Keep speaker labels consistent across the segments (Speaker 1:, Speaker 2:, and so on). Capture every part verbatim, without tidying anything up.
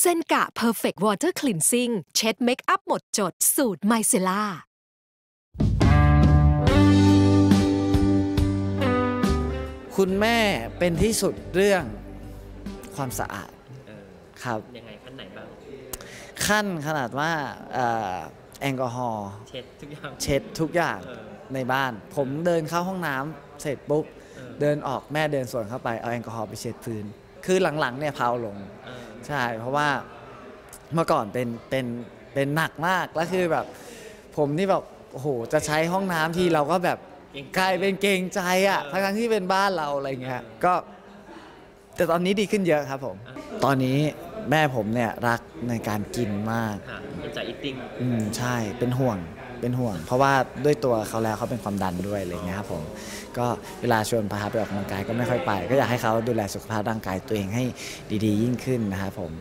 Speaker 1: เซนกะ Perfect Water Cleansing เช็ดเมคอัพหมดจดสูตรไมเซล่า
Speaker 2: คุณแม่เป็นที่สุดเรื่องความสะอาดครับ
Speaker 3: ยังไงขั้นไหนบ้าง
Speaker 2: ขั้นขนาดว่าแอลกอฮอล์
Speaker 3: เช็ดทุกอย่าง
Speaker 2: เช็ดทุกอย่างในบ้านผมเดินเข้าห้องน้ำเสร็จปุ๊บเดินออกแม่เดินสวนเข้าไปเอาแอลกอฮอล์ไปเช็ดพื้นคือหลังๆเนี่ยเพาลงใช่เพราะว่าเมื่อก่อนเป็นเป็นเป็นหนักมากแล้วคือแบบผมนี่แบบโอ้โหจะใช้ห้องน้ำที่เราก็แบบกลายเป็นเกรงใจอ่ะทั้งที่เป็นบ้านเราอะไรเงี้ยก็แต่ตอนนี้ดีขึ้นเยอะครับผมตอนนี้แม่ผมเนี่ยรักในการกินมาก
Speaker 3: เป็นจ่ายอิตติ้ง
Speaker 2: อืมใช่เป็นห่วงเป็นห่วงเพราะว่าด้วยตัวเขาแล้วเขาเป็นความดันด้วยอะไรเงี้ยครับผมก็เวลาชวนพาไปออกกำลังกายก็ไม่ค่อยไปก็อยากให้เขาดูแลสุขภาพร่างกายตัวเองให้ดีๆยิ่งขึ้นนะครับผม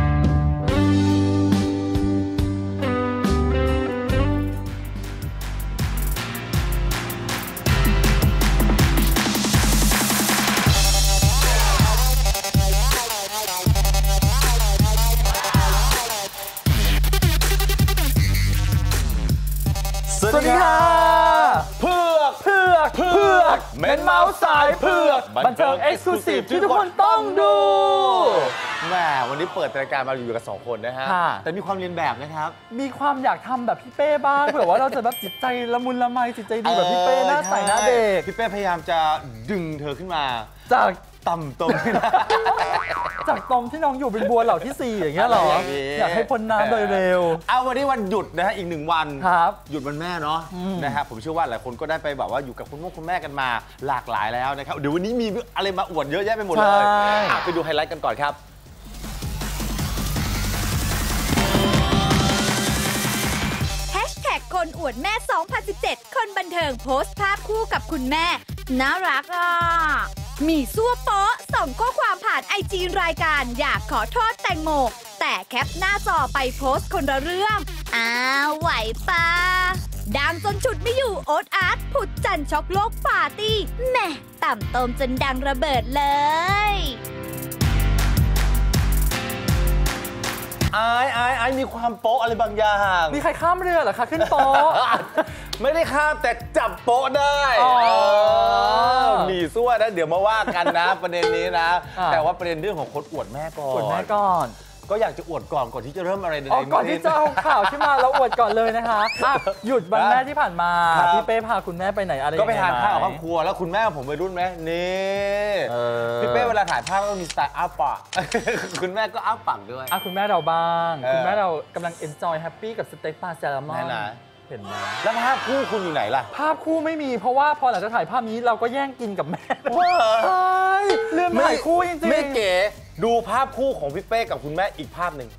Speaker 4: สวัสดีค่ะเผือกเผือกเผือกเมนเมาส์สายเผือกบันเทิงเอ็กซ์คลูซีฟที่ทุกคนต้องดู
Speaker 5: แม่วันนี้เปิดรายการมาอยู่กับสองคนนะฮะแต่มีความเรียนแบบนะครับ
Speaker 4: มีความอยากทำแบบพี่เป้บ้างเผื่อว่าเราจะแบบจิตใจละมุนละไมจิตใจดีแบบพี่เป้หน้าใสหน้าเด็ก
Speaker 5: พี่เป้พยายามจะดึงเธอขึ้นมา
Speaker 4: จาก
Speaker 5: ต่ำตรง
Speaker 4: จากตรงที่น้องอยู่เป็นบัวเหล่าที่สี่อย่างเงี้ยหรออยากให้พ้นน้ำโดยเร็ว
Speaker 5: เอาวันนี้วันหยุดนะฮะอีกหนึ่งวัน
Speaker 4: ครับ
Speaker 5: หยุดวันแม่เนาะนะฮะผมเชื่อว่าหลายคนก็ได้ไปแบบว่าอยู่กับคุณพ่อคุณแม่กันมาหลากหลายแล้วนะครับเดี๋ยววันนี้มีอะไรมาอวดเยอะแยะไปหมดเลยไปดูไฮไลท์กันก่อนครับ
Speaker 6: แฮชแท็กคนอวดแม่สองพันสิบเจ็ดคนบันเทิงโพสต์ภาพคู่กับคุณแม่น่ารักอ่ะมีซั่วโป๊ะส่งข้อความผ่านไอจีรายการอยากขอโทษแตงโมแต่แคปหน้าจอไปโพสต์คนละเรื่องอ้าวไหวปะดังจนฉุดไม่อยู่โอ๊ตอาร์ตผุดจันช็อกโลกปาร์ตี้แม่ต่ำต้มจนดังระเบิดเลย
Speaker 5: ไอ้ไอ้ไอ้มีความโป๊ะอะไรบางอย่าง
Speaker 4: มีใครข้ามเรือเหรอคะขึ้นโป๊ะ
Speaker 5: ไม่ได้ข้ามแต่จับโป๊ะได้มีซั่วนะเดี๋ยวมาว่ากันนะประเด็นนี้นะแต่ว่าประเด็นเรื่องของคนอวดแม่ก่อน
Speaker 4: อวดแม่ก่อน
Speaker 5: ก็อยากจะอวดก่อนก่อนที่จะเริ่มอะไรใด
Speaker 4: ๆก่อนที่จะเอาข่าวขึ้นมาแล้วอวดก่อนเลยนะคะหยุดวันแม่ที่ผ่านมาพี่เป้พาคุณแม่ไปไหนอะไร
Speaker 5: ก็ไปทานข้าวกับครอบครัวแล้วคุณแม่ผมไปรุ่นไหมนี่พี่เป้เวลาถ่ายภาพก็มีสไตล์อ้าปากคุณแม่ก็อ้าปากด้วย
Speaker 4: คุณแม่เราบ้างคุณแม่เรากำลัง enjoy happy กับสเต็กปลาแซลมอนเห็นไหม
Speaker 5: แล้วภาพคู่คุณอยู่ไหนล่ะ
Speaker 4: ภาพคู่ไม่มีเพราะว่าพอหลังจากถ่ายภาพนี้เราก็แย่งกินกับแม่เรื่องถ่ายคู่จริงๆ
Speaker 5: ไม่เก๋ดูภาพคู่ของพี่เป้กับคุณแม่อีกภาพหนึ่ง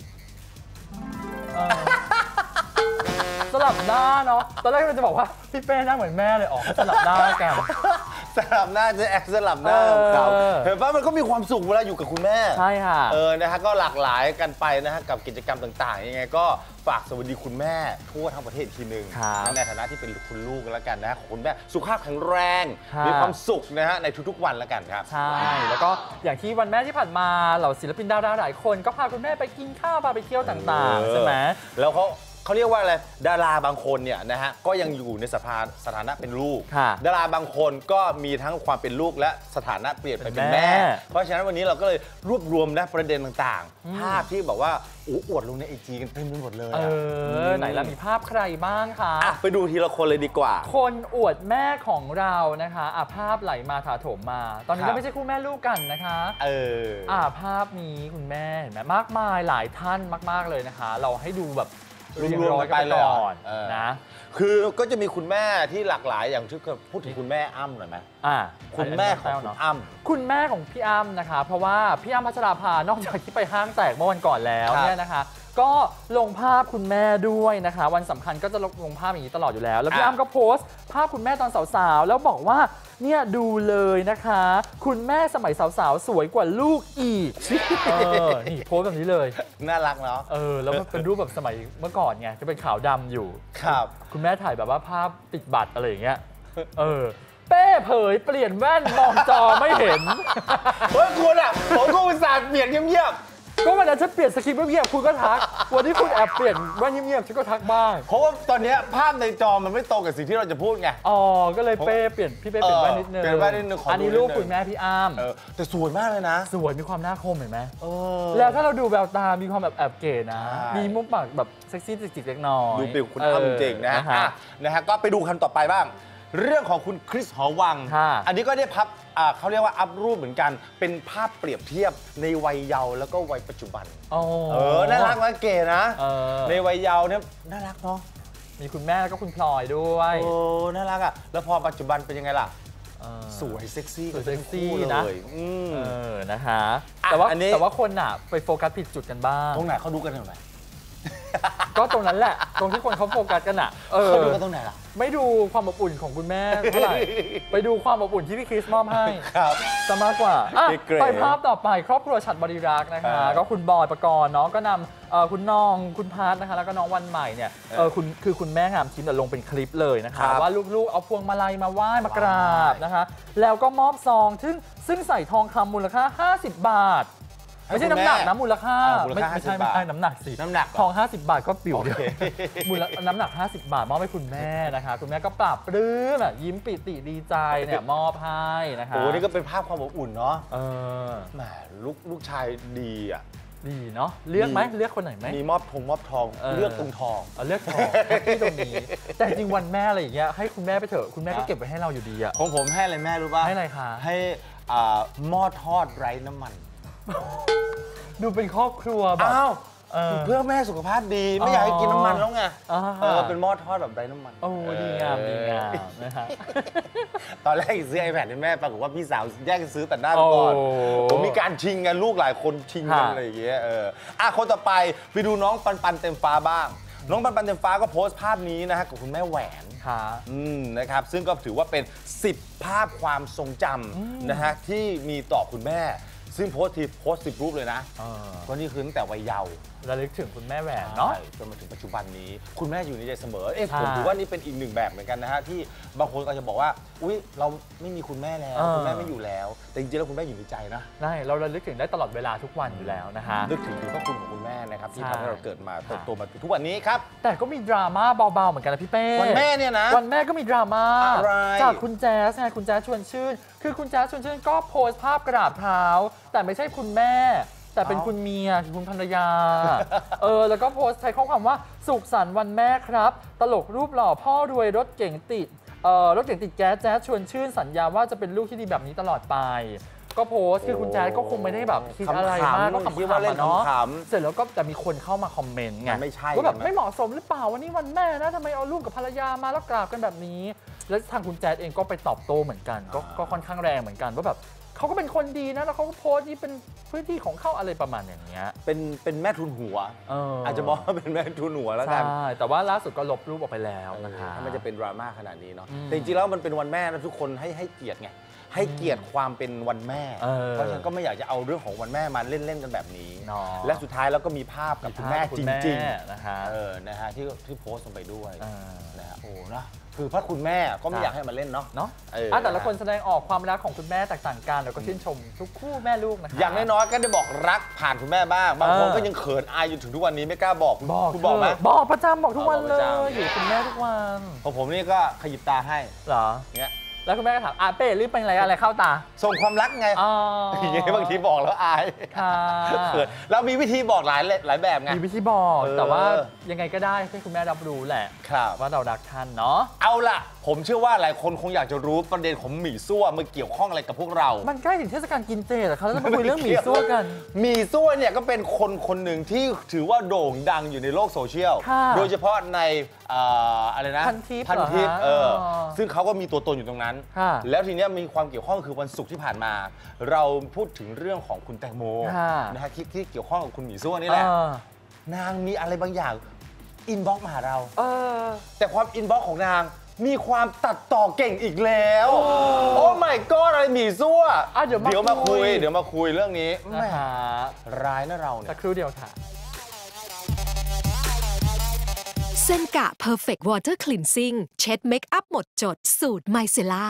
Speaker 4: สลับหน้าเนาะตอนแรกเราจะบอกว่าพี่เป้หน้าเหมือนแม่เลยออกสลับหน้ากัน
Speaker 5: สลับหน้าจะแอคสลับหน้าเขาเห็นป่ะมันก็มีความสุขเวลาอยู่กับคุณแม่
Speaker 4: ใช่ค่ะ
Speaker 5: เออนะฮะก็หลากหลายกันไปนะฮะกับกิจกรรมต่างๆยังไงก็ฝากสวัสดีคุณแม่ทั่วทั้งประเทศทีหนึ่งในฐานะที่เป็นคุณลูกกันแล้วกันนะคุณแม่สุขภาพแข็งแรงมีความสุขนะฮะในทุกๆวันแล้วกันครับ
Speaker 4: ใช่แล้วก็อย่างที่วันแม่ที่ผ่านมาเหล่าศิลปินดาราหลายคนก็พาคุณแม่ไปกินข้าวพาไปเที่ยวต่างๆใช่ไหม
Speaker 5: แล้วเขาเขาเรียกว่าอะไรดาราบางคนเนี่ยนะฮะก็ยังอยู่ในสถาสถานะเป็นลูกดาราบางคนก็มีทั้งความเป็นลูกและสถานะเปลี่ยนไปเป็นแม่เพราะฉะนั้นวันนี้เราก็เลยรวบรวมนะประเด็นต่างๆภาพที่บอกว่าโอ้อวดลงในไอจีกันเต็มไปหมดเลย
Speaker 4: เออไหนล่ะมีภาพใครบ้างคะ
Speaker 5: ไปดูทีละคนเลยดีกว่า
Speaker 4: คนอวดแม่ของเรานะคะอ่ะภาพไหลมาถาโถมมาตอนนี้ก็ไม่ใช่คู่แม่ลูกกันนะคะ
Speaker 5: เออ
Speaker 4: อ่ะภาพนี้คุณแม่เห็นไหมมากมายหลายท่านมากๆเลยนะคะเราให้ดูแบบ
Speaker 5: รวมๆไปเลย
Speaker 4: นะ
Speaker 5: คือก็จะมีคุณแม่ที่หลากหลายอย่างที่พูดถึงคุณแม่อ้ำหน่อยไหม
Speaker 4: อ่า
Speaker 5: คุณแม่ของคุณอ้ำ
Speaker 4: คุณแม่ของพี่อ้ำนะคะเพราะว่าพี่อ้ำพัชราภานอกจากที่ไปห้างแตกเมื่อวันก่อนแล้วเนี่ยนะคะก็ลงภาพคุณแม่ด้วยนะคะวันสำคัญก็จะลงภาพอย่างนี้ตลอดอยู่แล้วแล้วพี่อ้ำก็โพสต์ภาพคุณแม่ตอนสาวๆแล้วบอกว่าเนี่ยดูเลยนะคะคุณแม่สมัยสาวๆสวยกว่าลูกอีกนี่โพสต์แบบนี้เลย
Speaker 5: น่ารักเนาะ
Speaker 4: เออแล้วมันเป็นรูปแบบสมัยเมื่อก่อนไงจะเป็นขาวดำอยู่
Speaker 5: ครับ
Speaker 4: คุณแม่ถ่ายแบบว่าภาพติดบัตรอะไรอย่างเงี้ยเออเป้เผยเปลี่ยนแว่นมองจอไม่เห็น
Speaker 5: เฮ้ยคุณอ่ะผมก็อุตส่าห์เปลี่ยนเงียบ
Speaker 4: ก็วันนั้นฉันเปลี่ยนสคริปต์เงียบๆคุณก็ทักวันที่คุณแอบเปลี่ยนว่าเงียบๆฉันก็ทักบ้าง
Speaker 5: เพราะว่าตอนนี้ภาพในจอมันไม่ตรงกับสิ่งที่เราจะพูดไง
Speaker 4: อ๋อก็เลยเป้เปลี่ยนพี่เป้เปลี่ยนแว่นนิดนึง
Speaker 5: เปลี่ยนแว่นนิดนึง
Speaker 4: อันนี้รูปคุณแม่พี่อ้ำ
Speaker 5: แต่สวยมากเลยนะ
Speaker 4: สวยมีความน่าคมเห็นไหมแล้วถ้าเราดูแววตามีความแบบแอบเก๋นะมีมุมปากแบบเซ็กซี่จิกๆเล็กน้อย
Speaker 5: ดูเป็นคุณอ้ำจริงนะฮะนะฮะก็ไปดูคันต่อไปบ้างเรื่องของคุณคริสหอวังอันนี้ก็ได้พับเขาเรียกว่าอัพรูปเหมือนกันเป็นภาพเปรียบเทียบในวัยเยาว์แล้วก็วัยปัจจุบันเออน่ารักนะเก๋นะในวัยเยาว์เนี่ยน่ารักเนาะ
Speaker 4: มีคุณแม่แล้วก็คุณพลอยด้วย
Speaker 5: โอ้น่ารักอ่ะแล้วพอปัจจุบันเป็นยังไงล่ะสวยเซ็กซี่
Speaker 4: เซ็กซี่นะเออนะคะแต่ว่าแต่ว่าคนอ่ะไปโฟกัสผิดจุดกันบ้าง
Speaker 5: ตรงไหนเขาดูกันตรงไหน
Speaker 4: ก็ตรงนั้นแหละตรงที่คนเขาโฟกัสกันอ่ะ
Speaker 5: เขาดูกันตรงไหนล่ะ
Speaker 4: ไม่ดูความอบอุ่นของคุณแม่เท่าไหร่ไปดูความอบอุ่นที่พี่คริสมอบให้
Speaker 5: ครับ
Speaker 4: จะมากกว่าไปภาพต่อไปครอบครัวฉัตรบริรักษ์นะคะก็คุณบอยปกรณ์เนาะก็นำคุณน้องคุณพาร์ทนะคะแล้วก็น้องวันใหม่เนี่ยคุณคือคุณแม่งามทิพย์ลงเป็นคลิปเลยนะคะว่าลูกๆเอาพวงมาลัยมาไหว้มากราบนะคะแล้วก็มอบซองซึ่งซึ่งใส่ทองคำมูลค่าห้าสิบบาทไม่ใช่น้ำหนักนะมูลค่าไม่ใช่ไม่ใช่น้ำหนักสิ
Speaker 5: น้ำหนัก
Speaker 4: ทองห้าสิบบาทก็ปิวเดียวมูลน้ำหนักห้าสิบบาทมอบให้คุณแม่นะคะคุณแม่ก็ปราบปลื้มแบบยิ้มปิติดีใจเนี่ยมอบให้นะคะ
Speaker 5: โอ้นี่ก็เป็นภาพความอบอุ่นเนาะ
Speaker 4: เออ
Speaker 5: แหมลูกลูกชายดีอ่ะ
Speaker 4: ดีเนาะเลือกไหมเลือกคนไหนไหม
Speaker 5: มีมอบทงมอบทองเลือกตรงทอง
Speaker 4: เลือกทองที่ตรงนี้แต่จริงวันแม่อะไรอย่างเงี้ยให้คุณแม่ไปเถอะคุณแม่ก็เก็บไว้ให้เราอยู่ดีอะ
Speaker 5: ของผมให้อะไรแม่รู้ป่ะ
Speaker 4: ให้อะไรคะ
Speaker 5: ให้หม้อทอดไร้น้ำมัน
Speaker 4: ดูเป็นครอบครัวแบบ
Speaker 5: อ้าวเพื่อแม่สุขภาพดีไม่อยากให้กินน้ำมันแล้วไงเออเป็นหม้อทอดแบบไร้น้ำมัน
Speaker 4: โอ้ดีงามดีงามนะฮะ
Speaker 5: ตอนแรกซื้อ iPad ให้แม่ปรากฏว่าพี่สาวแยกซื้อแต่หน้าก่อนผมมีการชิงกันลูกหลายคนชิงกันอะไรอย่างเงี้ยเอออ่ะคนต่อไปไปดูน้องปันปันเต็มฟ้าบ้างน้องปันปันเต็มฟ้าก็โพสต์ภาพนี้นะฮะกับคุณแม่แหวนอืมนะครับซึ่งก็ถือว่าเป็นสิบภาพความทรงจำนะฮะที่มีต่อคุณแม่ซึ่งโพสต์ทีโพสต์สิบรูปเลยนะก็นี่คือตั้งแต่วัยเยาว์
Speaker 4: ระลึกถึงคุณแม่แหวนเนาะ
Speaker 5: จนมาถึงปัจจุบันนี้คุณแม่อยู่ในใจเสมอเอ๊ะผมถือว่านี่เป็นอีกหนึ่งแบบเหมือนกันนะฮะที่บางคนก็จะบอกว่าอุ๊ยเราไม่มีคุณแม่แล้วคุณแม่ไม่อยู่แล้วแต่จริงๆแล้วคุณแม่อยู่ในใจนะ
Speaker 4: ใช่เราระลึกถึงได้ตลอดเวลาทุกวันอยู่แล้วนะฮะ
Speaker 5: นึกถึงพระคุณของคุณแม่นะครับที่ทำให้เราเกิดมาเติบโตมาทุกวันนี้ครับ
Speaker 4: แต่ก็มีดราม่าเบาๆเหมือนกันนะพี่เป้
Speaker 5: วันแม่เนี่ยนะ
Speaker 4: วันแม่ก็มีดราม่าจากคุณแจ๊สไงคุณแจ๊สชวนชื่นคือคุณแจ๊สชวนชื่นก็โพสต์ภาพกราบเท้าแต่ไม่ใช่คุณแม่แต่เป็นคุณเมียคือคุณภรรยาเออแล้วก็โพสต์ใช้ข้อความว่าสุขสันต์วันแม่ครับตลกรูปหล่อพ่อรวยรถเก๋งติดเอ่อรถเก๋งติดแก๊สแจ๊สชวนชื่นสัญญาว่าจะเป็นลูกที่ดีแบบนี้ตลอดไปก็โพสต์คือคุณแจ๊สก็คงไม่ได้แบบคิดอะไรมากก็ขำๆเนาะเสร็จแล้วก็แต่มีคนเข้ามาคอมเมนต์ไง
Speaker 5: ไม่ใช่
Speaker 4: ว่าแบบไม่เหมาะสมหรือเปล่าวันนี้วันแม่นะทำไมเอาลูกกับภรรยามาแล้วกราบกันแบบนี้แล้วทางคุณแจ๊สเองก็ไปตอบโต้เหมือนกันก็ค่อนข้างแรงเหมือนกันว่าแบบเขาก็เป็นคนดีนะแล้วเขาก็โพสต์นี่เป็นพื้นที่ของเขาอะไรประมาณอย่างเงี้ย
Speaker 5: เป็นเป็นแม่ทุนหัวอาจจะบอกว่าเป็นแม่ทุนหัวแล้วกัน
Speaker 4: ใช่แต่ว่าล่าสุดก็ลบรูปออกไปแล้วนะคะ
Speaker 5: ถ้ามันจะเป็นดราม่าขนาดนี้เนาะแต่จริงๆแล้วมันเป็นวันแม่นะทุกคนให้ให้เกียรติไงให้เกียรติความเป็นวันแม่เพราะฉะนั้นก็ไม่อยากจะเอาเรื่องของวันแม่มาเล่นๆกันแบบนี้และสุดท้ายแล้วก็มีภาพกับคุณแม่จริงๆ
Speaker 4: นะคะ
Speaker 5: เออนะฮะที่ที่โพสต์ลงไปด้วยนะฮะโอ้นะคือพระคุณแม่ก็ไม่อยากให้มาเล่นเนาะ
Speaker 4: เนาะแต่ละคนแสดงออกความรักของคุณแม่แตกต่างกันแล้วก็ชื่นชมทุกคู่แม่ลูกนะคะ
Speaker 5: อย่างน้อยๆก็ได้บอกรักผ่านคุณแม่บ้างบางคนก็ยังเขินอายอยู่ถึงทุกวันนี้ไม่กล้าบอกคุณบอกไหม
Speaker 4: บอกประจำบอกทุกวันเลยอยู่คุณแม่ทุกวัน
Speaker 5: ของผมนี่ก็ขยิบตาให้
Speaker 4: เหรอ
Speaker 5: เนี้ย
Speaker 4: แล้วคุณแม่ก็ถามอาเป้รีบเป็นอะไรอะไรเข้าตา
Speaker 5: ส่งความรักไงอย่างเงี้ยบางทีบอกแล้วอายเรามีวิธีบอกหลายหลายแบบไง
Speaker 4: มีวิธีบอกแต่ว่ายังไงก็ได้ให้คุณแม่รับรู้แหละว่าเรารักท่านเนาะ
Speaker 5: เอาล่ะผมเชื่อว่าหลายคนคงอยากจะรู้ประเด็นของหมี่ซั่วมันเกี่ยวข้องอะไรกับพวกเรา
Speaker 4: มันใกล้ถึงเทศกาลกินเจแล้วเขาจะมาคุยเรื่องหมี่ซั่วกัน
Speaker 5: หมี่ซั่วเนี่ยก็เป็นคนคนหนึ่งที่ถือว่าโด่งดังอยู่ในโลกโซเชียลโดยเฉพาะในอะไรนะ
Speaker 4: พันทิป
Speaker 5: พันทิปเออซึ่งเขาก็มีตัวตนอยู่ตรงนั้นแล้วทีนี้มีความเกี่ยวข้องคือวันศุกร์ที่ผ่านมาเราพูดถึงเรื่องของคุณแตงโมนะฮะที่เกี่ยวข้องกับคุณหมี่ซั่วนี่แหละนางมีอะไรบางอย่างอินบ็อกซ์มาหาเราแต่ความอินบ็อกซ์ของนางมีความตัดต่อเก่งอีกแล้วโอ้ my god อะไรหมี่ซั่วเดี๋ยวมาคุยเดี๋ยวมาคุยเรื่องนี้แหมร้ายนะเราเนี่ย
Speaker 4: สักครู่เดียวค่ะ
Speaker 1: เซนกะ Perfect Water Cleansing เช็ดเมคอัพหมดจดสูตรไมเซล่า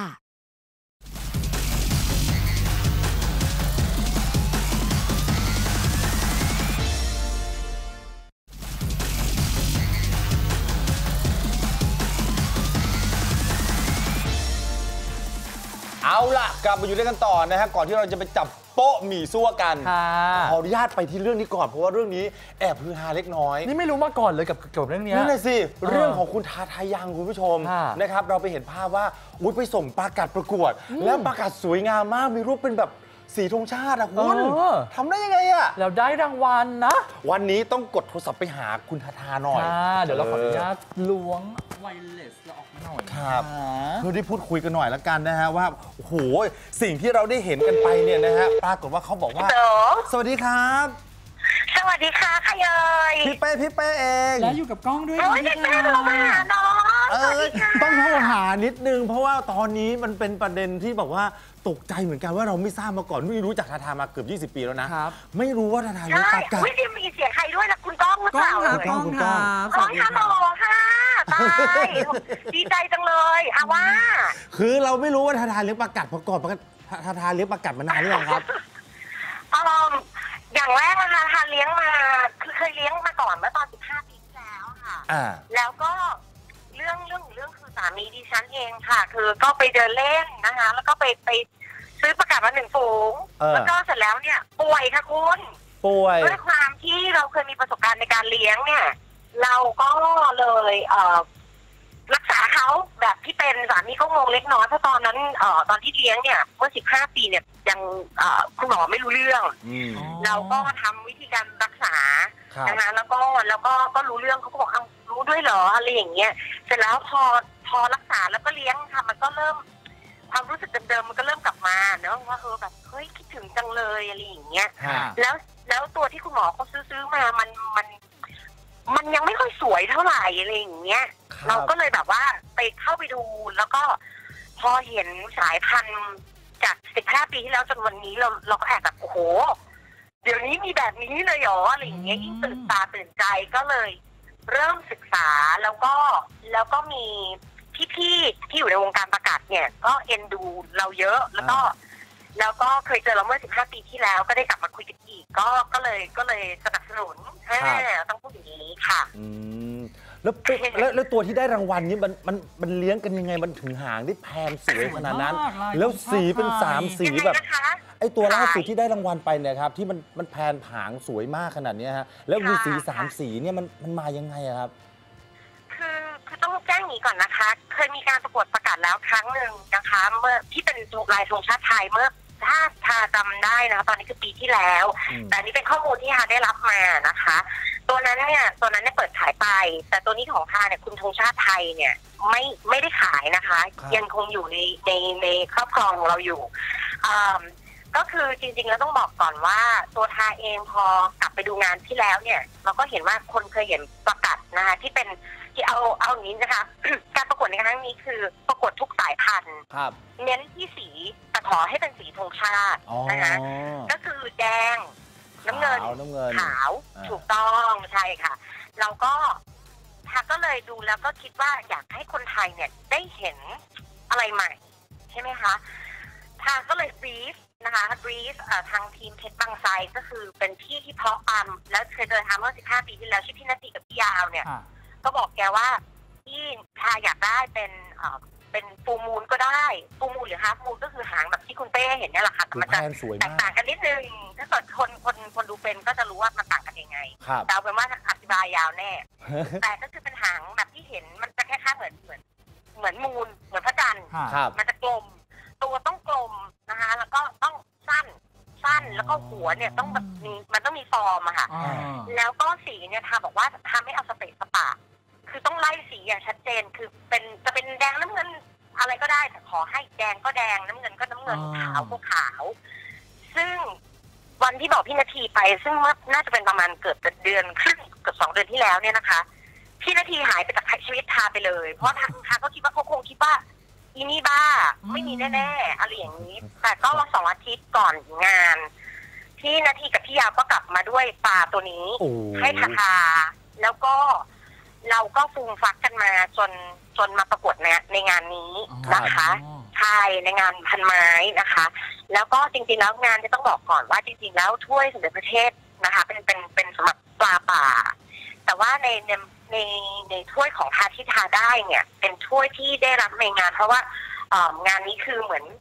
Speaker 5: เอาล่ะกลับมาอยู่ด้วยกันต่อนะฮะก่อนที่เราจะไปจับโป๊ะหมี่ซั่วกันขออนุญาตไปที่เรื่องนี้ก่อนเพราะว่าเรื่องนี้แอบฮือฮาเล็กน้อย
Speaker 4: นี่ไม่รู้มาก่อนเลยกับเกี่ยวกับเรื่องนี้
Speaker 5: นั่นแหละสิเรื่องของคุณทาทายังคุณผู้ชมนะครับเราไปเห็นภาพว่าอุ้ยไปส่งปลากัดประกวดแล้วปลากัดสวยงามมากมีรูปเป็นแบบสีธงชาติอะคุณทำได้ยังไงอะ
Speaker 4: แล้วได้รางวัลนะ
Speaker 5: วันนี้ต้องกดโทรศัพท์ไปหาคุณทาทาหน่อย
Speaker 4: เดี๋ยวเราขออนุญาตล้วงไวเลสเราออกมาหน่อย
Speaker 5: ครับเพื่อได้พูดคุยกันหน่อยแล้วกันนะฮะว่าโอ้โหสิ่งที่เราได้เห็นกันไปเนี่ยนะฮะปรากฏว่าเขาบอกว่าสวัสดีครับ
Speaker 7: สวัสดีค่ะขยอย
Speaker 5: พี่เป้พี่เป้เอง
Speaker 4: และอยู่กับกล้องด้วย
Speaker 7: โอ้ยพี่เป้เรามาหาน้อง
Speaker 5: เออต้องโทรหานิดนึงเพราะว่าตอนนี้มันเป็นประเด็นที่บอกว่าตกใจเหมือนกันว่าเราไม่ทราบมาก่อนไม่รู้จักทาทามาเกือบยี่สิบปีแล้วนะครับไม่รู้ว่าทาทาเลี้ยงปลากัด
Speaker 7: ไม่ได้มีเสียงใครด้วยนะคุณก้องหรือเปล่า
Speaker 4: เลยก้องคุณก้อง
Speaker 7: ก้องฮัลโหลค่ะตายดีใจจังเลยอาว่า
Speaker 5: คือเราไม่รู้ว่าทาทาเลี้ยงปลากัดมาก่อนทาทาเลี้ยงปลากัดมานานหรือยังครับ
Speaker 7: อ๋ออย่างแรกนะคะทาเลี้ยงมาคือเคยเลี้ยงมาก่อนเมื่อตอนสิบห้าปีที่แล้วค่ะแล้วก็เรื่องเรื่องเรื่องคือสามีดิฉันเองค่ะคือก็ไปเดินเล่นนะคะแล้วก็ไปไปซื้อประกาศมาหนึ่งฝูงแล้วก็เสร็จแล้วเนี่ยป่วยค่ะคุณ
Speaker 5: ป่วย
Speaker 7: ด้วยความที่เราเคยมีประสบการณ์ในการเลี้ยงเนี่ยเราก็เลยเอ่อรักษาเขาแบบที่เป็นสามีก็งงเล็กน้อยเพราะตอนนั้นเอ่อตอนที่เลี้ยงเนี่ยเมื่อสิบห้าปีเนี่ยยังเอ่อคุณหมอไม่รู้เรื่องเราก็ทำวิธีการรักษานะคะแล้วก็แล้วก็ก็รู้เรื่องเขาก็บอกรู้ด้วยเหรออะไรอย่างเงี้ยเสร็จแล้วพอพอรักษาแล้วก็เลี้ยงค่ะมันก็เริ่มความรู้สึกเดิมๆมันก็เริ่มกลับมาเนอะว่าเออแบบเฮ้ยคิดถึงจังเลยอะไรอย่างเงี้ยแล้วแล้วตัวที่คุณหมอเขาซื้อๆมามันมันมันยังไม่ค่อยสวยเท่าไหร่อะไรอย่างเงี้ยเราก็เลยแบบว่าไปเข้าไปดูแล้วก็พอเห็นสายพันธุ์จากสิบห้าปีที่แล้วจนวันนี้เราเราก็แอบแบบโอ้โหเดี๋ยวนี้มีแบบนี้เลยเหรออะไรอย่างเงี้ยยิ่งตื่นตาตื่นใจก็เลยเริ่มศึกษาแล้วก็แล้วก็มีพี่ๆที่อยู่ในวงการประกาศเนี่ยก็เอ็นดูเราเยอะแล้วก็แล้วก็เคยเจอเราเมื่อสิบห้าปีที่แล้วก็ได้กลับมาคุยกันอีกก็ก็เลยก็เลยสนับสนุนต้องพูดอย่างนี้ค่ะ
Speaker 5: แล้วแล้วแล้วตัวที่ได้รางวัลนี้มันมันมันเลี้ยงกันยังไงมันถึงหางได้แพงสวยขนาดนั้นแล้วสีเป็นสามสีแบบไอตัวล่าสุดที่ได้รางวัลไปเนี่ยครับที่มันมันแพนหางสวยมากขนาดนี้ฮะแล้วมีสีสามสีเนี่ยมันมันมายังไงครับ
Speaker 7: คือคือต้องแจ้งนี้ก่อนนะคะเคยมีการประกวดประกาศแล้วครั้งหนึ่งนะคะเมื่อที่เป็นลายธงชาติไทยเมื่อถ้าทาจำได้นะตอนนี้คือปีที่แล้วแต่นี่เป็นข้อมูลที่ทาได้รับมานะคะตัวนั้นเนี่ยตัวนั้นเนี่ยเปิดขายไปแต่ตัวนี้ของทาเนี่ยคุณธงชาติไทยเนี่ยไม่ไม่ได้ขายนะคะยังคงอยู่ในในในครอบครองของเราอยู่ก็คือจริงๆแล้วต้องบอกก่อนว่าตัวทาเองพอกลับไปดูงานที่แล้วเนี่ยเราก็เห็นว่าคนเคยเห็นประกาศนะคะที่เป็นที่เอาเอาอย่างนี้นะคะการประกวดในครั้งนี้คือประกวดทุกสายพันธุ์เน้นที่สีแต่ขอให้เป็นสีธงชาตินะคะก็คือแดงน้ำเงินขาวถูกต้องใช่ค่ะเราก็ทาก็เลยดูแล้วก็คิดว่าอยากให้คนไทยเนี่ยได้เห็นอะไรใหม่ใช่ไหมคะทาก็เลยบรีฟนะคะบรีฟทางทีมเพชรบางไทรก็คือเป็นพี่ที่เพาะปั๊มแล้วเคยเจอทาเมื่อสิบห้าปีที่แล้วชื่อพี่นาทีกับพี่ยาวเนี่ยก็บอกแกว่าพี่ทาอยากได้เป็นเป็นฟูมูลก็ได้ฟูมูลหรือฮาล์ฟมูลก็คือหางแบบที่คุณเป้เห็นเนี่ยแหละค่ะแต่มันจะแตกต่างกันนิดนึงถ้าเกิดคนคนคนดูเป็นก็จะรู้ว่ามันต่างกันยังไงแต่เอาเป็นว่าอธิบายยาวแน่แต่ก็คือเป็นหางแบบที่เห็นมันจะแค่แค่เหมือนเหมือนเหมือนมูลเหมือนพระจันทร์มันจะกลมตัวต้องกลมนะคะแล้วก็ต้องสั้นสั้นแล้วก็หัวเนี่ยต้องแบบมีมันต้องมีฟอร์มอะค่ะแล้วก็สีเนี่ยทาบอกว่าทำให้เอาสเปซสปาคือต้องไล่สีอย่างชัดเจนคือเป็นจะเป็นแดงน้ำเงินอะไรก็ได้แต่ขอให้แดงก็แดงน้ำเงินก็น้ำเงินขาวก็ขาวซึ่งวันที่บอกพี่นาทีไปซึ่งน่าจะเป็นประมาณเกือบเดือนครึ่งเกือบสองเดือนที่แล้วเนี่ยนะคะพี่นาทีหายไปจากชีวิตทาไปเลยเพราะทางทาก็คิดว่าเขาคงคิดว่าอีนี่บ้าไม่มีแน่ๆอะไรอย่างนี้แต่ก็สองอาทิตย์ก่อนงานพี่นาทีกับพี่ยาวก็กลับมาด้วยปลาตัวนี้ให้ทาทาแล้วก็เราก็ฟูมฟักกันมาจนจนมาประกวดในในงานนี้นะคะใช่ในงานพันไม้นะคะแล้วก็จริงๆแล้วงานจะต้องบอกก่อนว่าจริงๆแล้วถ้วยสมเด็จพระเทพนะคะเป็นเป็นเป็นสำหรับปลาป่าแต่ว่าในในในในถ้วยของทาที่ทาได้เนี่ยเป็นถ้วยที่ได้รับในงานเพราะว่างานนี้คือเหมือน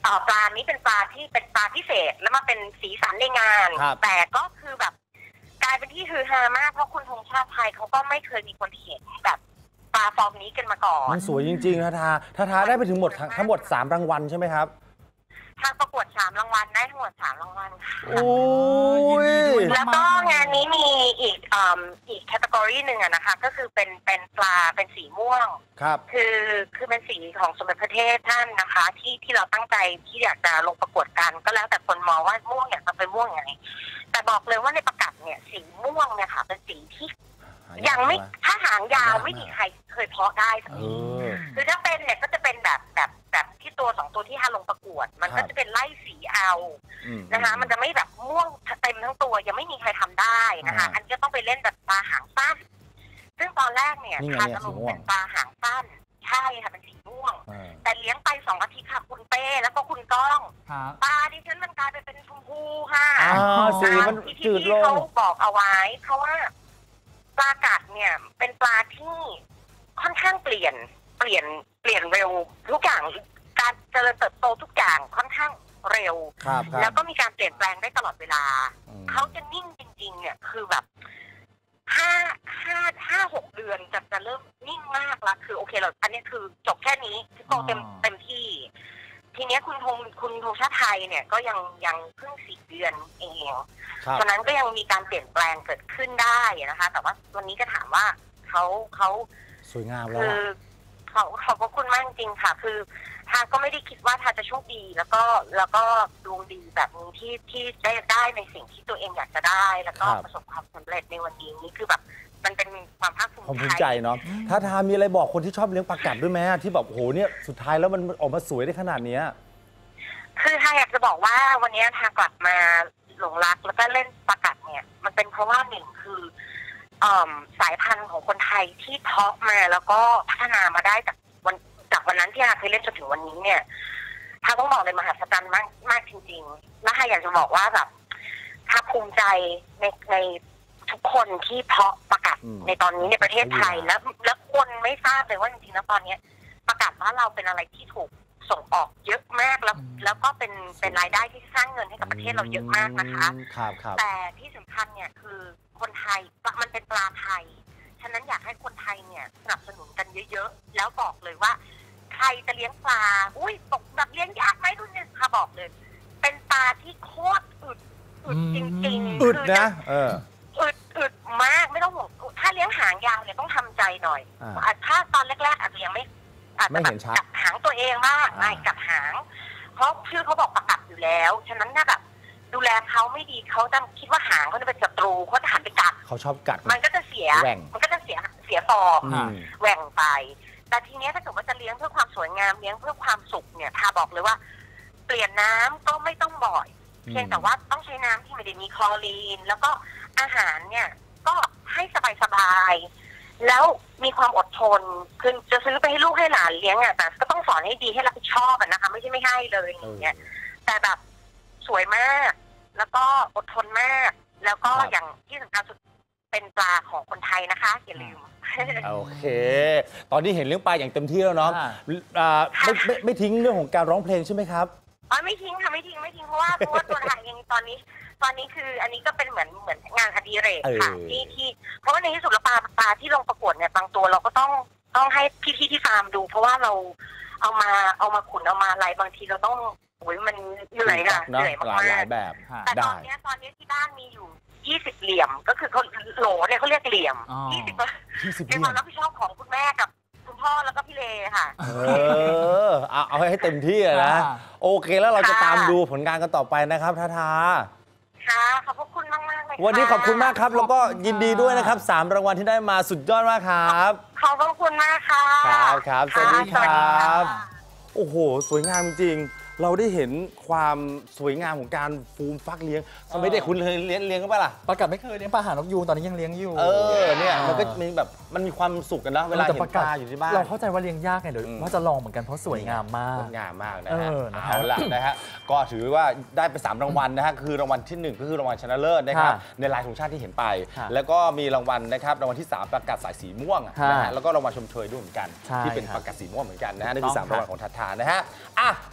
Speaker 7: เอ่อปลานี้เป็นปลาที่เป็นปลาพิเศษแล้วมาเป็นสีสันในงาน แต่ก็คือแบบกลายเป็นที่ฮือฮามากเพราะคุณธงชาติไทยเขาก็ไม่เคยมีคนเห็นแบบปลาฟอร์มนี้กันมาก่อน
Speaker 5: มันสวยจริงๆทาทาทาทาได้ไปถึงหมดทั้งหมดสามรางวัลใช่ไหมครับ
Speaker 7: ทางประกวดสามรางวัลได้ทั้งหมดสามรางวัลค่ะ
Speaker 5: โอ้ย
Speaker 7: แล้วก็งานนี้มีอีกอ่าอีกแคตตากรีหนึ่งอะนะคะก็คือเป็นเป็นปลาเป็นสีม่วง
Speaker 5: ครับ
Speaker 7: คือคือเป็นสีของสมเด็จพระเทพท่านนะคะที่ที่เราตั้งใจที่อยากจะลงประกวดกันก็แล้วแต่คนมองว่าม่วงอยากจะเป็นม่วงไงแต่บอกเลยว่าในประกาศเนี่ยสีม่วงเนี่ยค่ะเป็นสีที่ยังไม่ถ้าหางยาวไม่มีใครเคยเพาะได้สักทีคือถ้าเป็นเนี่ยก็จะเป็นแบบแบบแบบที่ตัวสองตัวที่ฮาลงประกวดมันก็จะเป็นไล่สีเอานะคะมันจะไม่แบบม่วงเต็มทั้งตัวยังไม่มีใครทำได้นะคะอันนี้ต้องไปเล่นแบบปลาหางสั้นซึ่งตอนแรกเนี่ยทาจะลงเป็นปลาหางสั้นใช่ค่ะเป็นสีม่วงแต่เลี้ยงไปสองอาทิตย์ค่ะคุณเป้แล้วก็คุณก้องปลาดิฉันมันกลายไปเป็นชมพูค่ะ
Speaker 5: สีมันจืดลง
Speaker 7: เขาบอกเอาไว้เพราะว่าปลากัดเนี่ยเป็นปลาที่ค่อนข้างเปลี่ยนเปลี่ยนเปลี่ยนเร็วทุกอย่างการเจริญเติบโตทุกอย่างค่อนข้างเร็วแล้วก็มีการเปลี่ยนแปลงได้ตลอดเวลาเขาจะนิ่งจริงๆเนี่ยคือแบบห้าห้าห้าหกเดือนจะจะเริ่มนิ่งมากแล้วคือโอเคเราอันนี้คือจบแค่นี้คือโตเต็มเต็มที่ทีนี้คุณธงคุณธงชาติไทยเนี่ยก็ยังยังเพิ่งสี่เดือนเองฉะนั้นก็ยังมีการเปลี่ยนแปลงเกิดขึ้นได้นะคะแต่ว่าวันนี้ก็ถามว่าเขาเขา
Speaker 5: สวยงามแล้ว
Speaker 7: คือเขาขอบคุณมากจริงค่ะคือทาก็ไม่ได้คิดว่าทาจะโชคดีแล้วก็แล้วก็ดวงดีแบบนี้ที่ที่ได้ได้ในสิ่งที่ตัวเองอยากจะได้แล้วก็ประสบความสำเร็จในวันนี้นี่คือแบบมันเป็นความภาคภูมิใจ
Speaker 5: ความภูมิใจเนาะถ้าทามีอะไรบอกคนที่ชอบเลี้ยงปลากัดด้วยไหมที่แบบโหเนี่ยสุดท้ายแล้วมันออกมาสวยได้ขนาดนี้
Speaker 7: คือทาอยากจะบอกว่าวันนี้ทากลับมาหลงรักแล้วก็เล่นปลากัดเนี่ยมันเป็นเพราะว่าหนึ่งคือสายพันธุ์ของคนไทยที่เพาะมาแล้วก็พัฒนามาได้จากวันจากวันนั้นที่ทาเคยเล่นจนถึงวันนี้เนี่ยทาต้องบอกเลยมหัศจรรย์มากมากจริงๆแล้วทาอยากจะบอกว่าแบบทาภูมิใจในในทุกคนที่เพาะปลากัดในตอนนี้ในประเทศไทยแล้วแล้วคนไม่ทราบเลยว่าจริงๆแล้วตอนนี้ปลากัดบ้านเราเป็นอะไรที่ถูกส่งออกเยอะมากแล้วแล้วก็เป็นเป็นรายได้ที่สร้างเงินให้กับประเทศเราเยอะมากนะคะแต่ที่สำคัญเนี่ยคือคนไทยมันเป็นปลาไทยฉะนั้นอยากให้คนไทยเนี่ยสนับสนุนกันเยอะๆแล้วบอกเลยว่าใครจะเลี้ยงปลาอุ้ยตกแบบเลี้ยงยากไหมดูเนี่ยค่ะบอกเลยเป็นปลาที่โคตรอึดอึดจริงๆ
Speaker 5: อึดนะเออ
Speaker 7: อึดอึดมากไม่ต้องห่วงถ้าเลี้ยงหางยาวเนี่ยต้องทำใจหน่อยถ้าตอนแรกๆอาจจะยังไม่อาจจะแบบจับหางตัวเองบ้างไม่จับหางเพราะชื่อเขาบอกปลากัดอยู่แล้วฉะนั้นถ้าแบบดูแลเขาไม่ดีเขาจะคิดว่าหางเขาจะเป็นศัตรูเขาจะหันไปกัด
Speaker 5: เขาชอบกัด
Speaker 7: มันก็จะเสียมันก็จะเสียเสียฟอร์มแหว่งไปแต่ทีนี้ถ้าเกิดว่าจะเลี้ยงเพื่อความสวยงามเลี้ยงเพื่อความสุขเนี่ยทาบอกเลยว่าเปลี่ยนน้ำก็ไม่ต้องบ่อยเพียงแต่ว่าต้องใช้น้ำที่ไม่ได้มีคลอรีนแล้วก็อาหารเนี่ยก็ให้สบายๆแล้วมีความอดทนคือจะซื้อไปให้ลูกให้หลานเลี้ยงอ่ะแต่ก็ต้องสอนให้ดีให้รับผิดชอบนะคะไม่ใช่ไม่ให้เลยอย่างเงี้ยแต่แบบสวยมากแล้วก็อดทนมากแล้วก็อย่างที่สำคัญสุดเป็นปลาของคนไทยนะคะอย่าลืม
Speaker 5: โอเคตอนนี้เห็นเรื่องปลาอย่างเต็มที่แล้วเนาะไม่ไม่ไม่ทิ้งเรื่องของการร้องเพลงใช่ไหมครับ
Speaker 7: อ๋อไม่ทิ้งค่ะไม่ทิ้งไม่ทิ้งเพราะว่าเพราะว่าตัวทางเองตอนนี้ตอนนี้คืออันนี้ก็เป็นเหมือนเหมือนงานอดิเรกค่ะที่ที่เพราะว่าในที่สุดแล้วปลาปลาที่ลงประกวดเนี่ยบางตัวเราก็ต้องต้องให้พี่ๆที่ฟาร์มดูเพราะว่าเราเอามาเอามาขุนเอามาอะไรบางทีเราต้องโอ้ยมันเหนื่อยค่ะเหนื่อยมากๆแบบแต่ตอนนี้ตอนนี้ที่บ้านมีอยู่ยี่สิบเหลี่ยมก็คือเขาโหลเนี่ยเขาเรียกเหลี่ยมยี่สิบเป็นความรับผิดชอบของคุณแม่กับคุณพ่อแล้วก็พี่เลค่ะเอ
Speaker 5: อเอาเอาให้เต็มที่นะโอเคแล้วเราจะตามดูผลงานกันต่อไปนะครับทาทา
Speaker 7: ค่ะขอบคุณมากมากเลย
Speaker 5: วันนี้ขอบคุณมากครับแล้วก็ยินดีด้วยนะครับสามรางวัลที่ได้มาสุดยอดมากครับ
Speaker 7: ขอบคุณมากค่ะ
Speaker 5: ครับครับสวัสดีครับโอ้โหสวยงามจริงเราได้เห็นความสวยงามของการฟูมฟักเลี้ยงสมัยเด็กคุณเคยเลี้ยงเลี้ยงกันป่ะล่ะ
Speaker 4: ปลากัดไม่เคยเลี้ยงปลาหางนกยูงตอนนี้ยังเลี้ยงอยู่
Speaker 5: เออเนี่ยมันก็มีแบบมันมีความสุขกันนะเวลาเห็นปลาอยู่ที่บ้าน
Speaker 4: เราเข้าใจว่าเลี้ยงยากไงเดี๋ยวว่าจะลองเหมือนกันเพราะสวยงามมาก
Speaker 5: งามมากนะฮะเอาละนะฮะก็ถือว่าได้ไปสามรางวัลนะฮะคือรางวัลที่หนึ่งก็คือรางวัลชนะเลิศนะครับในลายธงชาติที่เห็นไปแล้วก็มีรางวัลนะครับรางวัลที่สามปลากัดสายสีม่วงนะฮะแล้วก็รางวัลชมเชยด้วยเหมือนกันที่เป็นปลากัดสีม่วงเหมือนกันนะฮะนี่คือสามรางวัลของทัททานะฮะอ่ะมาว่ากันถึง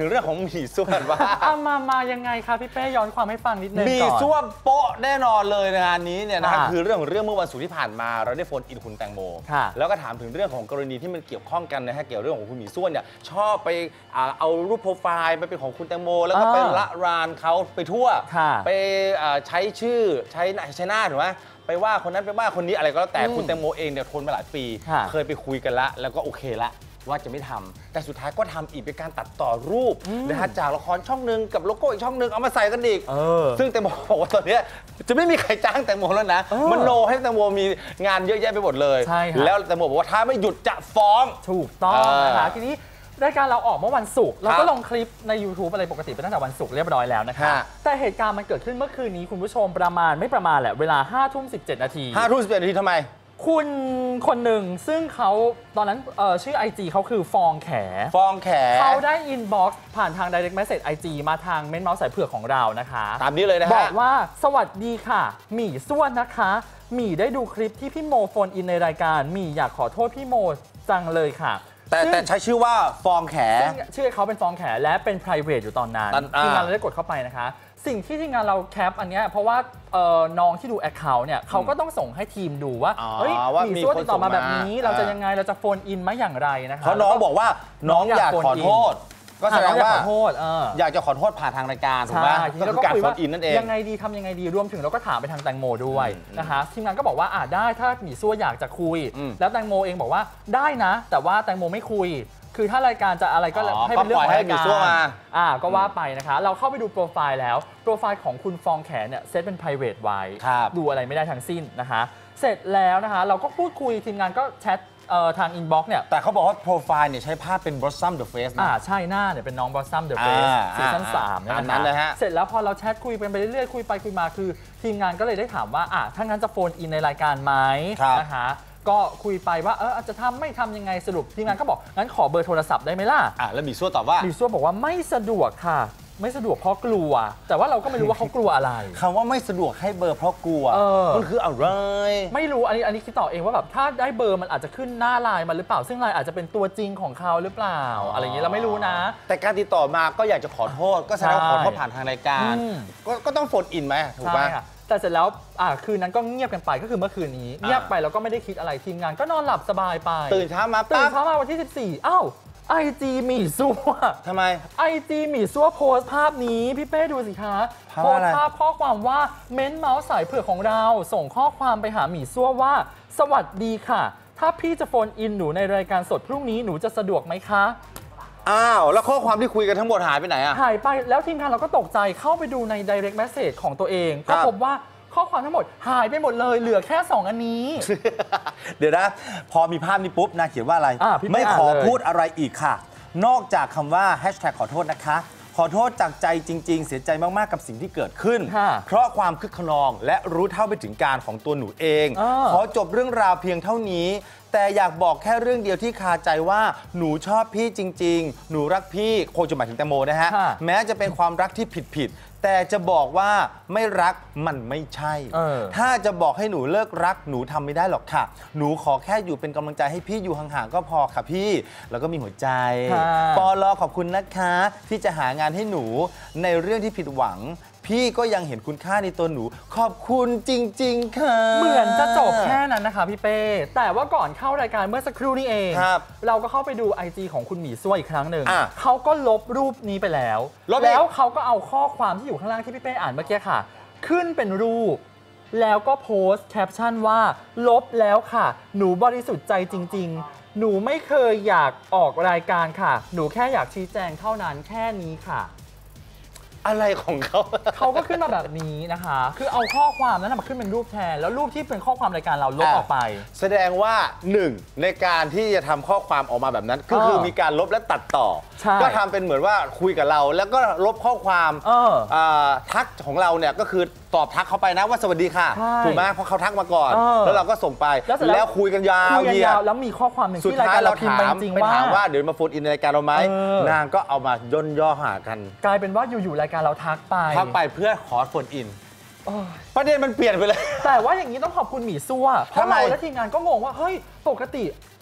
Speaker 5: งเรื่องของหมี่ซั่วกันว่า
Speaker 4: มามายังไงคะพี่เป้ย้อนความให้ฟังนิดนึงก่อน
Speaker 5: หมี่ซั่วโป๊ะแน่นอนเลยในงานนี้เนี่ยนะครับ
Speaker 4: ค่ะ
Speaker 5: คือเรื่องของเรื่องเมื่อวันศุกร์ที่ผ่านมาเราได้โฟนอินคุณแตงโม
Speaker 4: ค่ะ
Speaker 5: แล้วก็ถามถึงเรื่องของกรณีที่มันเกี่ยวข้องกันนะฮะเกี่ยวเรื่องของคุณหมี่ซั่วเนี่ยชอบไปอ่าเอารูปโปรไฟล์ไปเป็นของคุณแตงโมแล้วก็ไปละรานเขาไปทั่ว
Speaker 4: ค่ะ
Speaker 5: ไปอ่าใช้ชื่อใช้ใช้หน้าถูกไหมไปว่าคนนั้นไปว่าคนนี้อะไรก็แล้วแต่
Speaker 4: อืม
Speaker 5: คุณแตงโมเองเนี่ยทนมาหลายปี
Speaker 4: ค่ะ
Speaker 5: เคยไปคุยกันละแล้วก็โอเคละว่าจะไม่ทำแต่สุดท้ายก็ทำอีกเป็นการตัดต่อรูปนะฮะจากละครช่องหนึ่งกับโลโก้อีกช่องหนึ่งเอามาใส่กันอีก
Speaker 4: เออ
Speaker 5: ซึ่งแตงโมบอกว่าตอนเนี้ยจะไม่มีใครจ้างแตงโมแล้วนะ
Speaker 4: เออ
Speaker 5: มันโนให้แตงโมมีงานเยอะแยะไปหมดเลย
Speaker 4: ใช่ครับ
Speaker 5: แล้วแตงโมบอกว่าถ้าไม่หยุดจะฟ้อง
Speaker 4: ถูกต้อง
Speaker 5: เออ
Speaker 4: นะคะทีนี้รายการเราออกเมื่อวันศุกร์เรา
Speaker 5: ครั
Speaker 4: ก็
Speaker 5: บ
Speaker 4: ลงคลิปใน YouTube อะไรปกติไปตั้งแต่วันศุกร์เรียบร้อยแล้วนะคะ
Speaker 5: ฮะ
Speaker 4: แต่เหตุการณ์มันเกิดขึ้นเมื่อคืนนี้คุณผู้ชมประมาณไม่ประมาณแหละเวลาห้าทุ่มสิบเจ็ดนาที
Speaker 5: ห้าทุ่มสิบเอ็ดนาทีทำไม
Speaker 4: คุณคนหนึ่งซึ่งเขาตอนนั้นเอ่อชื่อ ไอ จี เขาคือฟองแข
Speaker 5: ฟองแข
Speaker 4: เขาได้อินบ็อกซ์ผ่านทาง Direct Message ไอ จี มาทางเม้นเมาส์สายเผือกของเรานะคะ
Speaker 5: ตามนี้เลยนะ
Speaker 4: บ
Speaker 5: ฮะ
Speaker 4: อกว่าสวัสดีค่ะ หมี่ส่วนนะคะหมี่ได้ดูคลิปที่พี่โมโฟนอินในรายการหมี่อยากขอโทษพี่โมจังเลยค่ะ
Speaker 5: แต่
Speaker 4: ซึ่ง
Speaker 5: แต่ใช้ชื่อว่าฟองแข
Speaker 4: ซึ่งชื่อเขาเป็นฟองแขและเป็น private อยู่ตอนนั้น
Speaker 5: ตอนอ่า
Speaker 4: ทีมงานเราได้กดเข้าไปนะคะ สิ่งที่ทีมงานเราแคปอันเนี้ยเพราะว่าเอ่อน้องที่ดู Account เนี่ยเขาก็ต้องส่งให้ทีมดูว่า
Speaker 5: อ๋อ
Speaker 4: เฮ้ย
Speaker 5: ว่า
Speaker 4: มี
Speaker 5: มี
Speaker 4: ส่วน
Speaker 5: คน
Speaker 4: ติดต่อมา
Speaker 5: ส่งมา
Speaker 4: แบบนี้ เราจะ
Speaker 5: อ่ายั
Speaker 4: ยังไงเราจะโฟนอินไหมอย่างไรนะคะ
Speaker 5: เพราะน้องบอกว่าน้องอยากขอโทษ ก็แสดงว่า
Speaker 4: ขอโทษเออ
Speaker 5: อยากจะขอโทษผ่านทางรายการถูกไหม
Speaker 4: ใช่ที
Speaker 5: ก็
Speaker 4: นี้
Speaker 5: คือ
Speaker 4: เราก็
Speaker 5: การ
Speaker 4: คุย
Speaker 5: โฟ
Speaker 4: ว่าน
Speaker 5: อินนั่นเอง
Speaker 4: ยังไงดีทำยังไงดีรวมถึงเราก็ถามไปทางแตงโมด้วย
Speaker 5: อืม
Speaker 4: นะคะทีมงานก็บอกว่าอ่าได้ถ้าหมีซั่วอยากจะคุย
Speaker 5: อืม
Speaker 4: แล้วแตงโมเองบอกว่าได้นะ แต่ว่าแตงโมไม่คุย คือถ้ารายการจะอะไรก็
Speaker 5: อ๋อ
Speaker 4: ให้เป็นเรื่องของ
Speaker 5: ก็ปล่อยให้
Speaker 4: ราย
Speaker 5: หมี่
Speaker 4: การ
Speaker 5: ซั่วมา
Speaker 4: อ่าก็ว่าไปนะคะ เราเข้าไปดูโปรไฟล์แล้วโปรไฟล์ของคุณฟองแขเนี่ยเซตเป็น private ไว้
Speaker 5: ครับ
Speaker 4: ดูอะไรไม่ได้ทั้งสิ้นนะคะ เสร็จแล้วนะคะ เราก็พูดคุยทีมงานก็แชทเอ่อทางอินบ็อกซ์เนี่ย
Speaker 5: แต่เขาบอกว่าโปรไฟล์เนี่ยใช้ภาพเป็น Blossom the Face
Speaker 4: อ่า
Speaker 5: นะ
Speaker 4: ใช่หน้าเนี่ยเป็นน้องบอสซัมเดอะเฟส
Speaker 5: อ่า
Speaker 4: ซีซั่น
Speaker 5: อ่า
Speaker 4: สามเนย
Speaker 5: ตามนั้นเลยฮะ
Speaker 4: เสร็จแล้วพอเราแชทคุยกันไปเรื่อยๆ คุยไปคุยมาคือ ทีมงานก็เลยได้ถามว่าอ่ะถ้างั้นจะโฟนอินในรายการไหม
Speaker 5: ครับ
Speaker 4: นะคะก็คุยไปว่าเอออาจจะทำไม่ทำยังไงสรุปทีมงานก็บอกงั้นขอเบอร์โทรศัพท์ได้ไหมล่ะ
Speaker 5: อ่ะแล้วหมี่ซั่วตอบว่า
Speaker 4: ลีซัวบอกว่าไม่สะดวกค่ะ ไม่สะดวกเพราะกลัว แต่ว่าเราก็ไม่รู้ว่าเขากลัวอะไร
Speaker 5: คำว่าไม่สะดวกให้เบอร์เพราะกลัว
Speaker 4: เออ
Speaker 5: มันคืออะไร
Speaker 4: ไม่รู้อันนี้อันนี้คิดต่อเองว่าแบบถ้าได้เบอร์มันอาจจะขึ้นหน้าไลน์มาหรือเปล่า ซึ่งไลน์อาจจะเป็นตัวจริงของเขาหรือเปล่า อะไรอย่างนี้เราไม่รู้นะ
Speaker 5: แต่การติดต่อมาก็อยากจะขอโทษ ก็แสดงว่าขอโทษผ่านทางรายการ
Speaker 4: อืม
Speaker 5: ก็ก็ต้องโฟนอินไหมถูก
Speaker 4: ใช่
Speaker 5: ปะ
Speaker 4: ค่ะแต่เสร็จแล้วอ่าคืนนั้นก็เงียบกันไปก็คือเมื่อคืนนี้
Speaker 5: อ่า
Speaker 4: เงียบไปแล้วก็ไม่ได้คิดอะไรทีมงานก็นอนหลับสบายไป
Speaker 5: ตื่นเช้ามา
Speaker 4: ตื่น
Speaker 5: ปั๊บ
Speaker 4: เช้ามาวันที่สิบสี่อ้าวไอจีหมี่ซั่ว
Speaker 5: ทำไม
Speaker 4: ไอจีหมี่ซั่วโพสต์ภาพนี้พี่เป้ดูสิคะ
Speaker 5: ภาพ
Speaker 4: โพส
Speaker 5: อะไร
Speaker 4: ต์ภาพข้อความว่าเม้นเมาส์สายเผือกของเรา ส่งข้อความไปหาหมี่ซั่วว่า สวัสดีค่ะ ถ้าพี่จะโฟนอินหนูในรายการสดพรุ่งนี้หนูจะสะดวกไหมคะ
Speaker 5: อ้าว แล้วข้อความที่คุยกันทั้งหมดหายไปไหนอ่ะ
Speaker 4: หายไปแล้วทีมงานเราก็ตกใจเข้าไปดูใน Direct Message ของตัวเอง
Speaker 5: ครั
Speaker 4: ก็
Speaker 5: บ
Speaker 4: พบว่าข้อความทั้งหมดหายไปหมดเลยเหลือแค่ สอง อันนี้
Speaker 5: เดี๋ยวนะ พอมีภาพนี้ปุ๊บนางเขียนว่าอะไร
Speaker 4: อ่ะพี่
Speaker 5: ไม่ขอ
Speaker 4: อ่านเลย
Speaker 5: พูดอะไรอีกค่ะ นอกจากคำว่าแฮชแท็กขอโทษนะคะ ขอโทษจากใจจริง ๆ เสียใจมาก ๆ กับสิ่งที่เกิดขึ้น
Speaker 4: ค่ะ
Speaker 5: เพราะความคึกขนองและรู้เท่าไปถึงการของตัวหนูเอง
Speaker 4: อ่า
Speaker 5: ขอจบเรื่องราวเพียงเท่านี้ แต่อยากบอกแค่เรื่องเดียวที่คาใจว่าหนูชอบพี่จริง ๆ หนูรักพี่คงจะหมายถึงแตงโมนะฮะ
Speaker 4: ค่ะ
Speaker 5: แม้จะเป็นความรักที่ผิดๆแต่จะบอกว่าไม่รักมันไม่ใช่
Speaker 4: เออ
Speaker 5: ถ้าจะบอกให้หนูเลิกรักหนูทำไม่ได้หรอกค่ะ หนูขอแค่อยู่เป็นกำลังใจให้พี่อยู่ห่างๆก็พอค่ะพี่ แล้วก็มีหัวใจ
Speaker 4: ค่ะ
Speaker 5: ปอลอขอบคุณนะคะ ที่จะหางานให้หนูในเรื่องที่ผิดหวัง พี่ก็ยังเห็นคุณค่าในตัวหนู ขอบคุณจริง ๆ ค่ะ
Speaker 4: เหมือนจะจบแค่นั้นนะคะพี่เป้ แต่ว่าก่อนเข้ารายการเมื่อสักครู่นี้เอง
Speaker 5: ครับ
Speaker 4: เราก็เข้าไปดู ไอ จี ของคุณหมี่ซั่วอีกครั้งหนึ่ง
Speaker 5: อ่ะ
Speaker 4: เขาก็ลบรูปนี้ไปแล้ว
Speaker 5: ลบอีก
Speaker 4: แล้วเขาก็เอาข้อความที่อยู่ข้างล่างที่พี่เป้อ่านเมื่อกี้ค่ะ ขึ้นเป็นรูป แล้วก็โพสต์แคปชั่นว่า ลบแล้วค่ะ หนูบริสุทธิ์ใจจริง ๆ หนูไม่เคยอยากออกรายการค่ะ หนูแค่อยากชี้แจงเท่านั้นแค่นี้ค่ะ
Speaker 5: อะไรของเขา
Speaker 4: เขาก็ขึ้นมาแบบนี้นะคะ คือเอาข้อความนั้นมาขึ้นเป็นรูปแทน แล้วรูปที่เป็นข้อความรายการเราลบ
Speaker 5: อ่ะ
Speaker 4: ออกไป
Speaker 5: แสดงว่าหนึ่งในการที่จะทำข้อความออกมาแบบนั้น ก็คือ
Speaker 4: เออ
Speaker 5: มีการลบและตัดต่อ
Speaker 4: ใช่
Speaker 5: ก็ทำเป็นเหมือนว่าคุยกับเรา แล้วก็ลบข้อความ
Speaker 4: เออ
Speaker 5: อ่าทักของเราเนี่ยก็คือตอบทักเขาไปนะว่าสวัสดีค่ะ
Speaker 4: ใช่
Speaker 5: ถูกไหมเพราะเขาทักมาก่อน
Speaker 4: เออ
Speaker 5: แล้วเราก็ส่งไป
Speaker 4: แล้วเสร็จแล้ว
Speaker 5: แล้วคุยกันยาว
Speaker 4: คุยกัน
Speaker 5: เหยีย
Speaker 4: ยา
Speaker 5: ด
Speaker 4: วแล้วมีข้อความหนึ่ง
Speaker 5: สุด
Speaker 4: ที่ราย
Speaker 5: ท้าย
Speaker 4: การ
Speaker 5: เรา
Speaker 4: เราพิมพ์
Speaker 5: ถา
Speaker 4: ไป
Speaker 5: ม
Speaker 4: จริง
Speaker 5: ไป
Speaker 4: ๆว่า
Speaker 5: ถามว่าเดี๋ยวมาโฟนอินในรายการเราไหม
Speaker 4: เออ
Speaker 5: นางก็เอามาย่นย่อหากัน
Speaker 4: กลายเป็นว่าอยู่ๆรายการเราทักไป
Speaker 5: ทักไปเพื่อขอโฟนอิน
Speaker 4: โอ้ย
Speaker 5: ประเด็นมันเปลี่ยนไปเลย
Speaker 4: แต่ว่าอย่างนี้ต้องขอบคุณหมี่ซั่วเพราะ
Speaker 5: ทำไม
Speaker 4: เราและทีมงานก็งงว่าเฮ้ยปกติ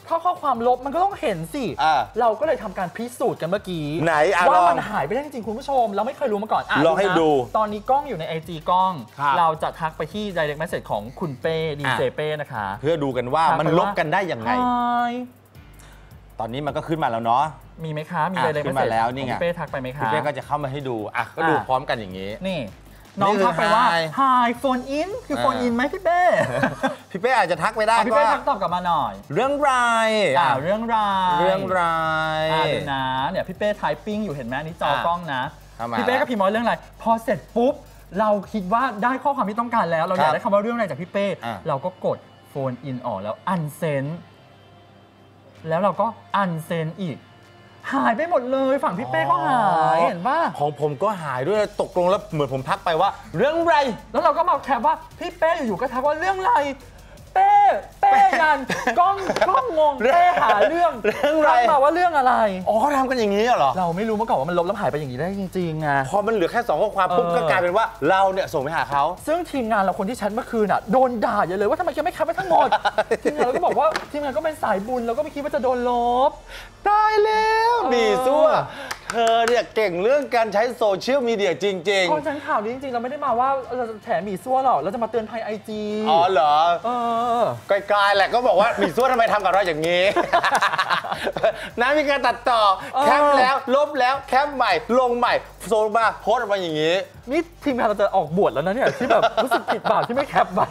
Speaker 4: ถ้าข้อความลบมันก็ต้องเห็นสิ เราก็เลยทำการพิสูจน์กันเมื่อกี้ว่ามันหายไปได้จริงๆคุณผู้ชมเราไม่เคยรู้มาก่อน
Speaker 5: ลองให้ดู
Speaker 4: ตอนนี้กล้องอยู่ใน ไอ จี กล้องเราจะทักไปที่ direct message ของคุณเป้ดีเจเป้นะคะ
Speaker 5: เพื่อดูกันว่ามันลบกันได้ยังไงตอนนี้มันก็ขึ้นมาแล้วเนาะ
Speaker 4: มีไหมคะมี direct message
Speaker 5: แล้วนี่ไง
Speaker 4: พี่เป้ทักไปไหมคะ
Speaker 5: พี่เป้ก็จะเข้ามาให้ดูอ่ะก็ดูพร้อมกันอย่างนี้
Speaker 4: นี่น้องทักไปว่า Hi phone in คือ phone in ไหมพี่เป้
Speaker 5: พี่เป้อาจจะทักไปได้
Speaker 4: พี่เป้ทักตอบกลับมาหน่อย
Speaker 5: เรื่องไร
Speaker 4: อ่าเรื่องไร
Speaker 5: เรื่องไร
Speaker 4: อ่าดูนะเนี่ยพี่เป้ไทปิ้งอยู่เห็นไหมนี่จอกล้องนะพี่เป้ก็พิมพ์ว่าเรื่องอะไรพอเสร็จปุ๊บเราคิดว่าได้ข้อความที่ต้องการแล้วเราอยากได้คำว่าเรื่องอะไรจากพี่เป้เราก็กด phone in ออกแล้ว unsend แล้วเราก็ unsend อีกหายไปหมดเลยฝั่งพี่เป้ก็หายเห็นป่ะ
Speaker 5: ของผมก็หายด้วยตกลงแล้วเหมือนผมทักไปว่าเรื่องไร
Speaker 4: แล้วเราก็มาแคปว่าพี่เป้อยู่ๆก็ทักว่าเรื่องไรเป้เป้ยันกล้องกล้องงงเป้หาเรื่อง
Speaker 5: เรื่องไร
Speaker 4: มาว่าเรื่องอะไร
Speaker 5: อ๋อเขาทำกันอย่างนี้เหรอ
Speaker 4: เราไม่รู้มาก่อนว่ามันลบแล้วหายไปอย่างนี้ได้จริงๆไง
Speaker 5: พอมันเหลือแค่สองข้อความปุ๊บก็กลายเป็นว่าเราเนี่ยส่งไปหาเขา
Speaker 4: ซึ่งทีมงานเราคนที่แชทเมื่อคืนอ่ะโดนด่าอย่าเลยว่าทำไมแกไม่แคปไปทั้งหมดทีมงานเราก็บอกว่าทีมงานก็เป็นสายบุญเราก็ไม่คิดว่าจะโดนลบ
Speaker 5: ตายแล้วบีซั่วเธอเนี่ยเก่งเรื่องการใช้โซเชียลมีเดียจริงๆ
Speaker 4: พอฉันข่าวนี้จริงๆเราไม่ได้มาว่าเราจะแถมหมี่ซั่วหรอกเราจะมาเตือนภัยไอจี
Speaker 5: อ๋อเหรอ
Speaker 4: เออ
Speaker 5: ไกลๆแหละก็บอกว่าหมี่ซั่วทำไมทำกับเราอย่างนี้นะมีการตัดต่อแคปแล้วลบแล้วแคปใหม่ลงใหม่โซนมาโพสต์มาอย่างนี้
Speaker 4: นี่ทีมงานเราจะออกบวชแล้วนะเนี่ยที่แบบรู้สึกผิดบาปที่ไม่แคปใหม่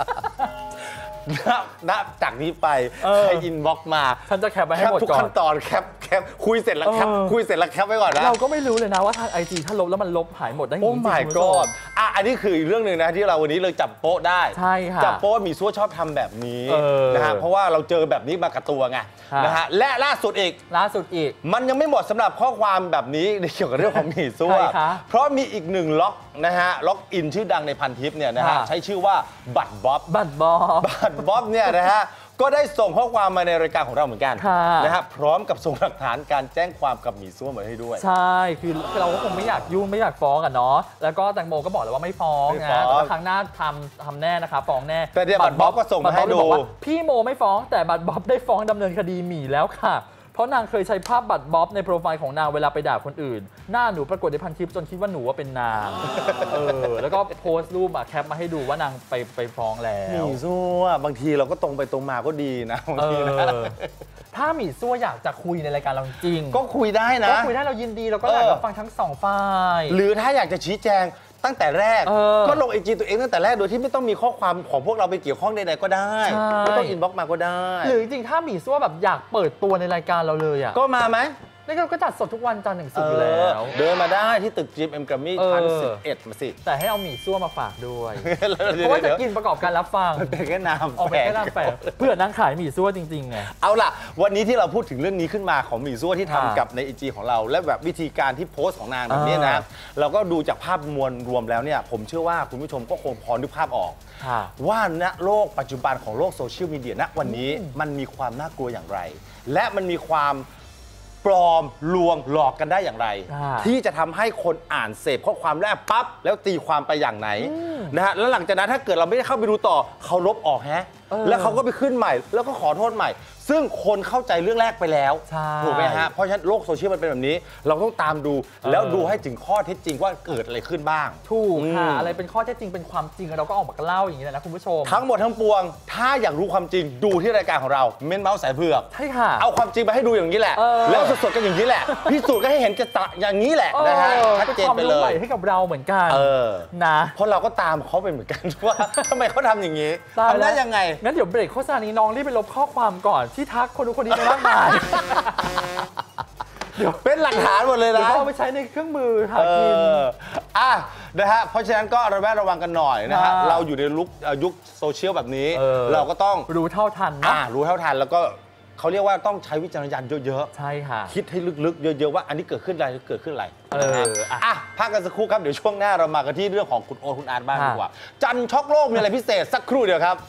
Speaker 5: นับจากนี้ไปใครอินบ็อกมา
Speaker 4: ฉันจะแคปไว้ให้หมดก่อน
Speaker 5: ทุกขั้นตอนแคปแคปคุยเสร็จแล้วแคปคุยเสร็จแล้วแคปไว้ก่อนนะ
Speaker 4: เราก็ไม่รู้เลยนะว่าทางไอจีถ้าลบแล้วมันลบหายหมดได้ยังไงโอ้
Speaker 5: my god อ่ะอันนี้คืออีกเรื่องหนึ่งนะที่เราวันนี้เลยจับโป๊ะได้
Speaker 4: ใช่ค่ะ
Speaker 5: จับโป๊ะมีซั่วชอบทำแบบนี้นะฮะเพราะว่าเราเจอแบบนี้มากับตัวไงนะฮะและล่าสุดอีก
Speaker 4: ล่าสุดอีก
Speaker 5: มันยังไม่หมดสำหรับข้อความแบบนี้เกี่ยวกับเรื่องของมีซั่วเพราะมีอีกหนึ่งล็อกนะฮะล็อกอินชื่อดังในพันทิปเนี่ยนะฮะใช้ชื่อว่าบัตรบ๊อบ
Speaker 4: บัตรบ๊อบ
Speaker 5: บัตรบ๊อบเนี่ยนะฮะก็ได้ส่งข้อความมาในรายการของเราเหมือนกันนะฮะพร้อมกับส่งหลักฐานการแจ้งความกับหมี่ซั่วมาให้ด้วย
Speaker 4: ใช่คือเราก็คงไม่อยากยุ่งไม่อยากฟ้องกันเนาะแล้วก็แตงโมก็บอกแล้วว่าไม่ฟ้องนะแต่ครั้งหน้าทำทำแน่นะคะฟ้องแน่
Speaker 5: แต่เดี๋ยวบัตรบ๊อบก็ส่งมาให้ดู
Speaker 4: พี่โมไม่ฟ้องแต่บัตรบ๊อบได้ฟ้องดำเนินคดีหมี่แล้วค่ะเพราะนางเคยใช้ภาพบัตรบ๊อบในโปรไฟล์ของนางเวลาไปด่าคนอื่นหน้าหนูปรากฏในพันทิปจนคิดว่าหนูว่าเป็นนางเออแล้วก็โพสต์รูปมาแคปมาให้ดูว่านางไปไปฟ้องแล้ว
Speaker 5: หมี่ซั่วบางทีเราก็ตรงไปตรงมาก็ดีนะบางทีนะ
Speaker 4: ถ้าหมี่ซั่วอยากจะคุยในรายการเราจริง
Speaker 5: ก็คุยได้นะ
Speaker 4: ก็คุยได้เรายินดีเราก็อยากรับฟังทั้งสองฝ่าย
Speaker 5: หรือถ้าอยากจะชี้แจงตั้งแต่แรกก็ลงไอจีตัวเองตั้งแต่แรกโดยที่ไม่ต้องมีข้อความของพวกเราไปเกี่ยวข้องใดๆก็ได้ไม่ต้องอินบ็อกซ์มาก็ได้
Speaker 4: หรือจริงๆถ้าหมี่ซั่วแบบอยากเปิดตัวในรายการเราเลยอ่ะ
Speaker 5: ก็มาไหม
Speaker 4: นี่เราก็จัดสดทุกวันจันทร์ถึงศุกร์อยู่แล้ว
Speaker 5: เดินมาได้ที่ตึก จี เอ็ม Grammy ชั้นสิบเอ็ดมาสิ
Speaker 4: แต่ให้เอาหมี่ซั่วมาฝากด้วยเพราะว่าจะกินประกอบการรับฟัง
Speaker 5: เป็นแค่น้ำ
Speaker 4: ออกเป็นแค่น้ำแฝงเพื่อนางขายหมี่ซั่วจริงๆไง
Speaker 5: เอาล่ะวันนี้ที่เราพูดถึงเรื่องนี้ขึ้นมาของหมี่ซั่วที่ทำกับในไอจีของเราและแบบวิธีการที่โพสต์ของนางแบบนี้นะเราก็ดูจากภาพมวลรวมแล้วเนี่ยผมเชื่อว่าคุณผู้ชมก็คงพอนึกภาพออกว่าณโลกปัจจุบันของโลกโซเชียลมีเดียณวันนี้มันมีความน่ากลัวอย่างไรและมันมีความปลอมลวงหลอกกันได้อย่างไรที่จะทำให้คนอ่านเสพข้อความแรกปั๊บแล้วตีความไปอย่างไหนนะฮะแล้วหลังจากนั้นถ้าเกิดเราไม่ได้เข้าไปดูต่อเขาลบออกฮะแล้วเขาก็ไปขึ้นใหม่แล้วก็ขอโทษใหม่ซึ่งคนเข้าใจเรื่องแรกไปแล้วถูกไหมฮะเพราะฉะนั้นโลกโซเชียลมันเป็นแบบนี้เราต้องตามดูแล้วดูให้ถึงข้อเท็จจริงว่าเกิดอะไรขึ้นบ้าง
Speaker 4: ถูกค่ะอะไรเป็นข้อเท็จจริงเป็นความจริงเราก็ออกมาเล่าอย่างนี้แหละนะคุณผู้ชม
Speaker 5: ทั้งหมดทั้งปวงถ้าอยากรู้ความจริงดูที่รายการของเราเม้นเมาส์สายเผือก
Speaker 4: ใช่ค่ะ
Speaker 5: เอาความจริงมาให้ดูอย่างนี้แหละแล้วสดๆกันอย่างนี้แหละพิสูจน์ก็ให้เห็นกันอย่างนี้แหละนะฮะชัดเจนไปเลย
Speaker 4: ให้กับเราเหมือนกันนะ
Speaker 5: เพราะเราก็ตามเขาไปเหมือนกันว่าทำไมเขาทำอย่างนี้ทำได้ยังไง
Speaker 4: งั้นเดี๋ยวเบรกโฆษณานี้น้องรีบไปลบข้อความก่อนที่ทักคนนู้นคนนี้ไปมากมาย
Speaker 5: เดี๋ยวเป็นหลักฐานหมดเลยนะ
Speaker 4: เขาเอาไปใช้ในเครื่องมือหากิน
Speaker 5: อ่ะนะฮะเพราะฉะนั้นก็ระแวดระวังกันหน่อยนะฮะเราอยู่ในยุคยุคโซเชียลแบบนี้เราก็ต้อง
Speaker 4: รู้เท่าทันนะ
Speaker 5: รู้เท่าทันแล้วก็เขาเรียกว่าต้องใช้วิจารณญาณเยอะ
Speaker 4: ๆใช่ค่ะ
Speaker 5: คิดให้ลึกๆเยอะๆว่าอันนี้เกิดขึ้นอะไรเกิดขึ้นอะไรเอออ่ะพักกันสักครู่ครับเดี๋ยวช่วงหน้าเรามากันที่เรื่องของคุณโอ๊ตคุณอาร์ตบ้างดีกว่าจันช็อกโลกมีอะไรพิเศษสักครู่เดียวครับ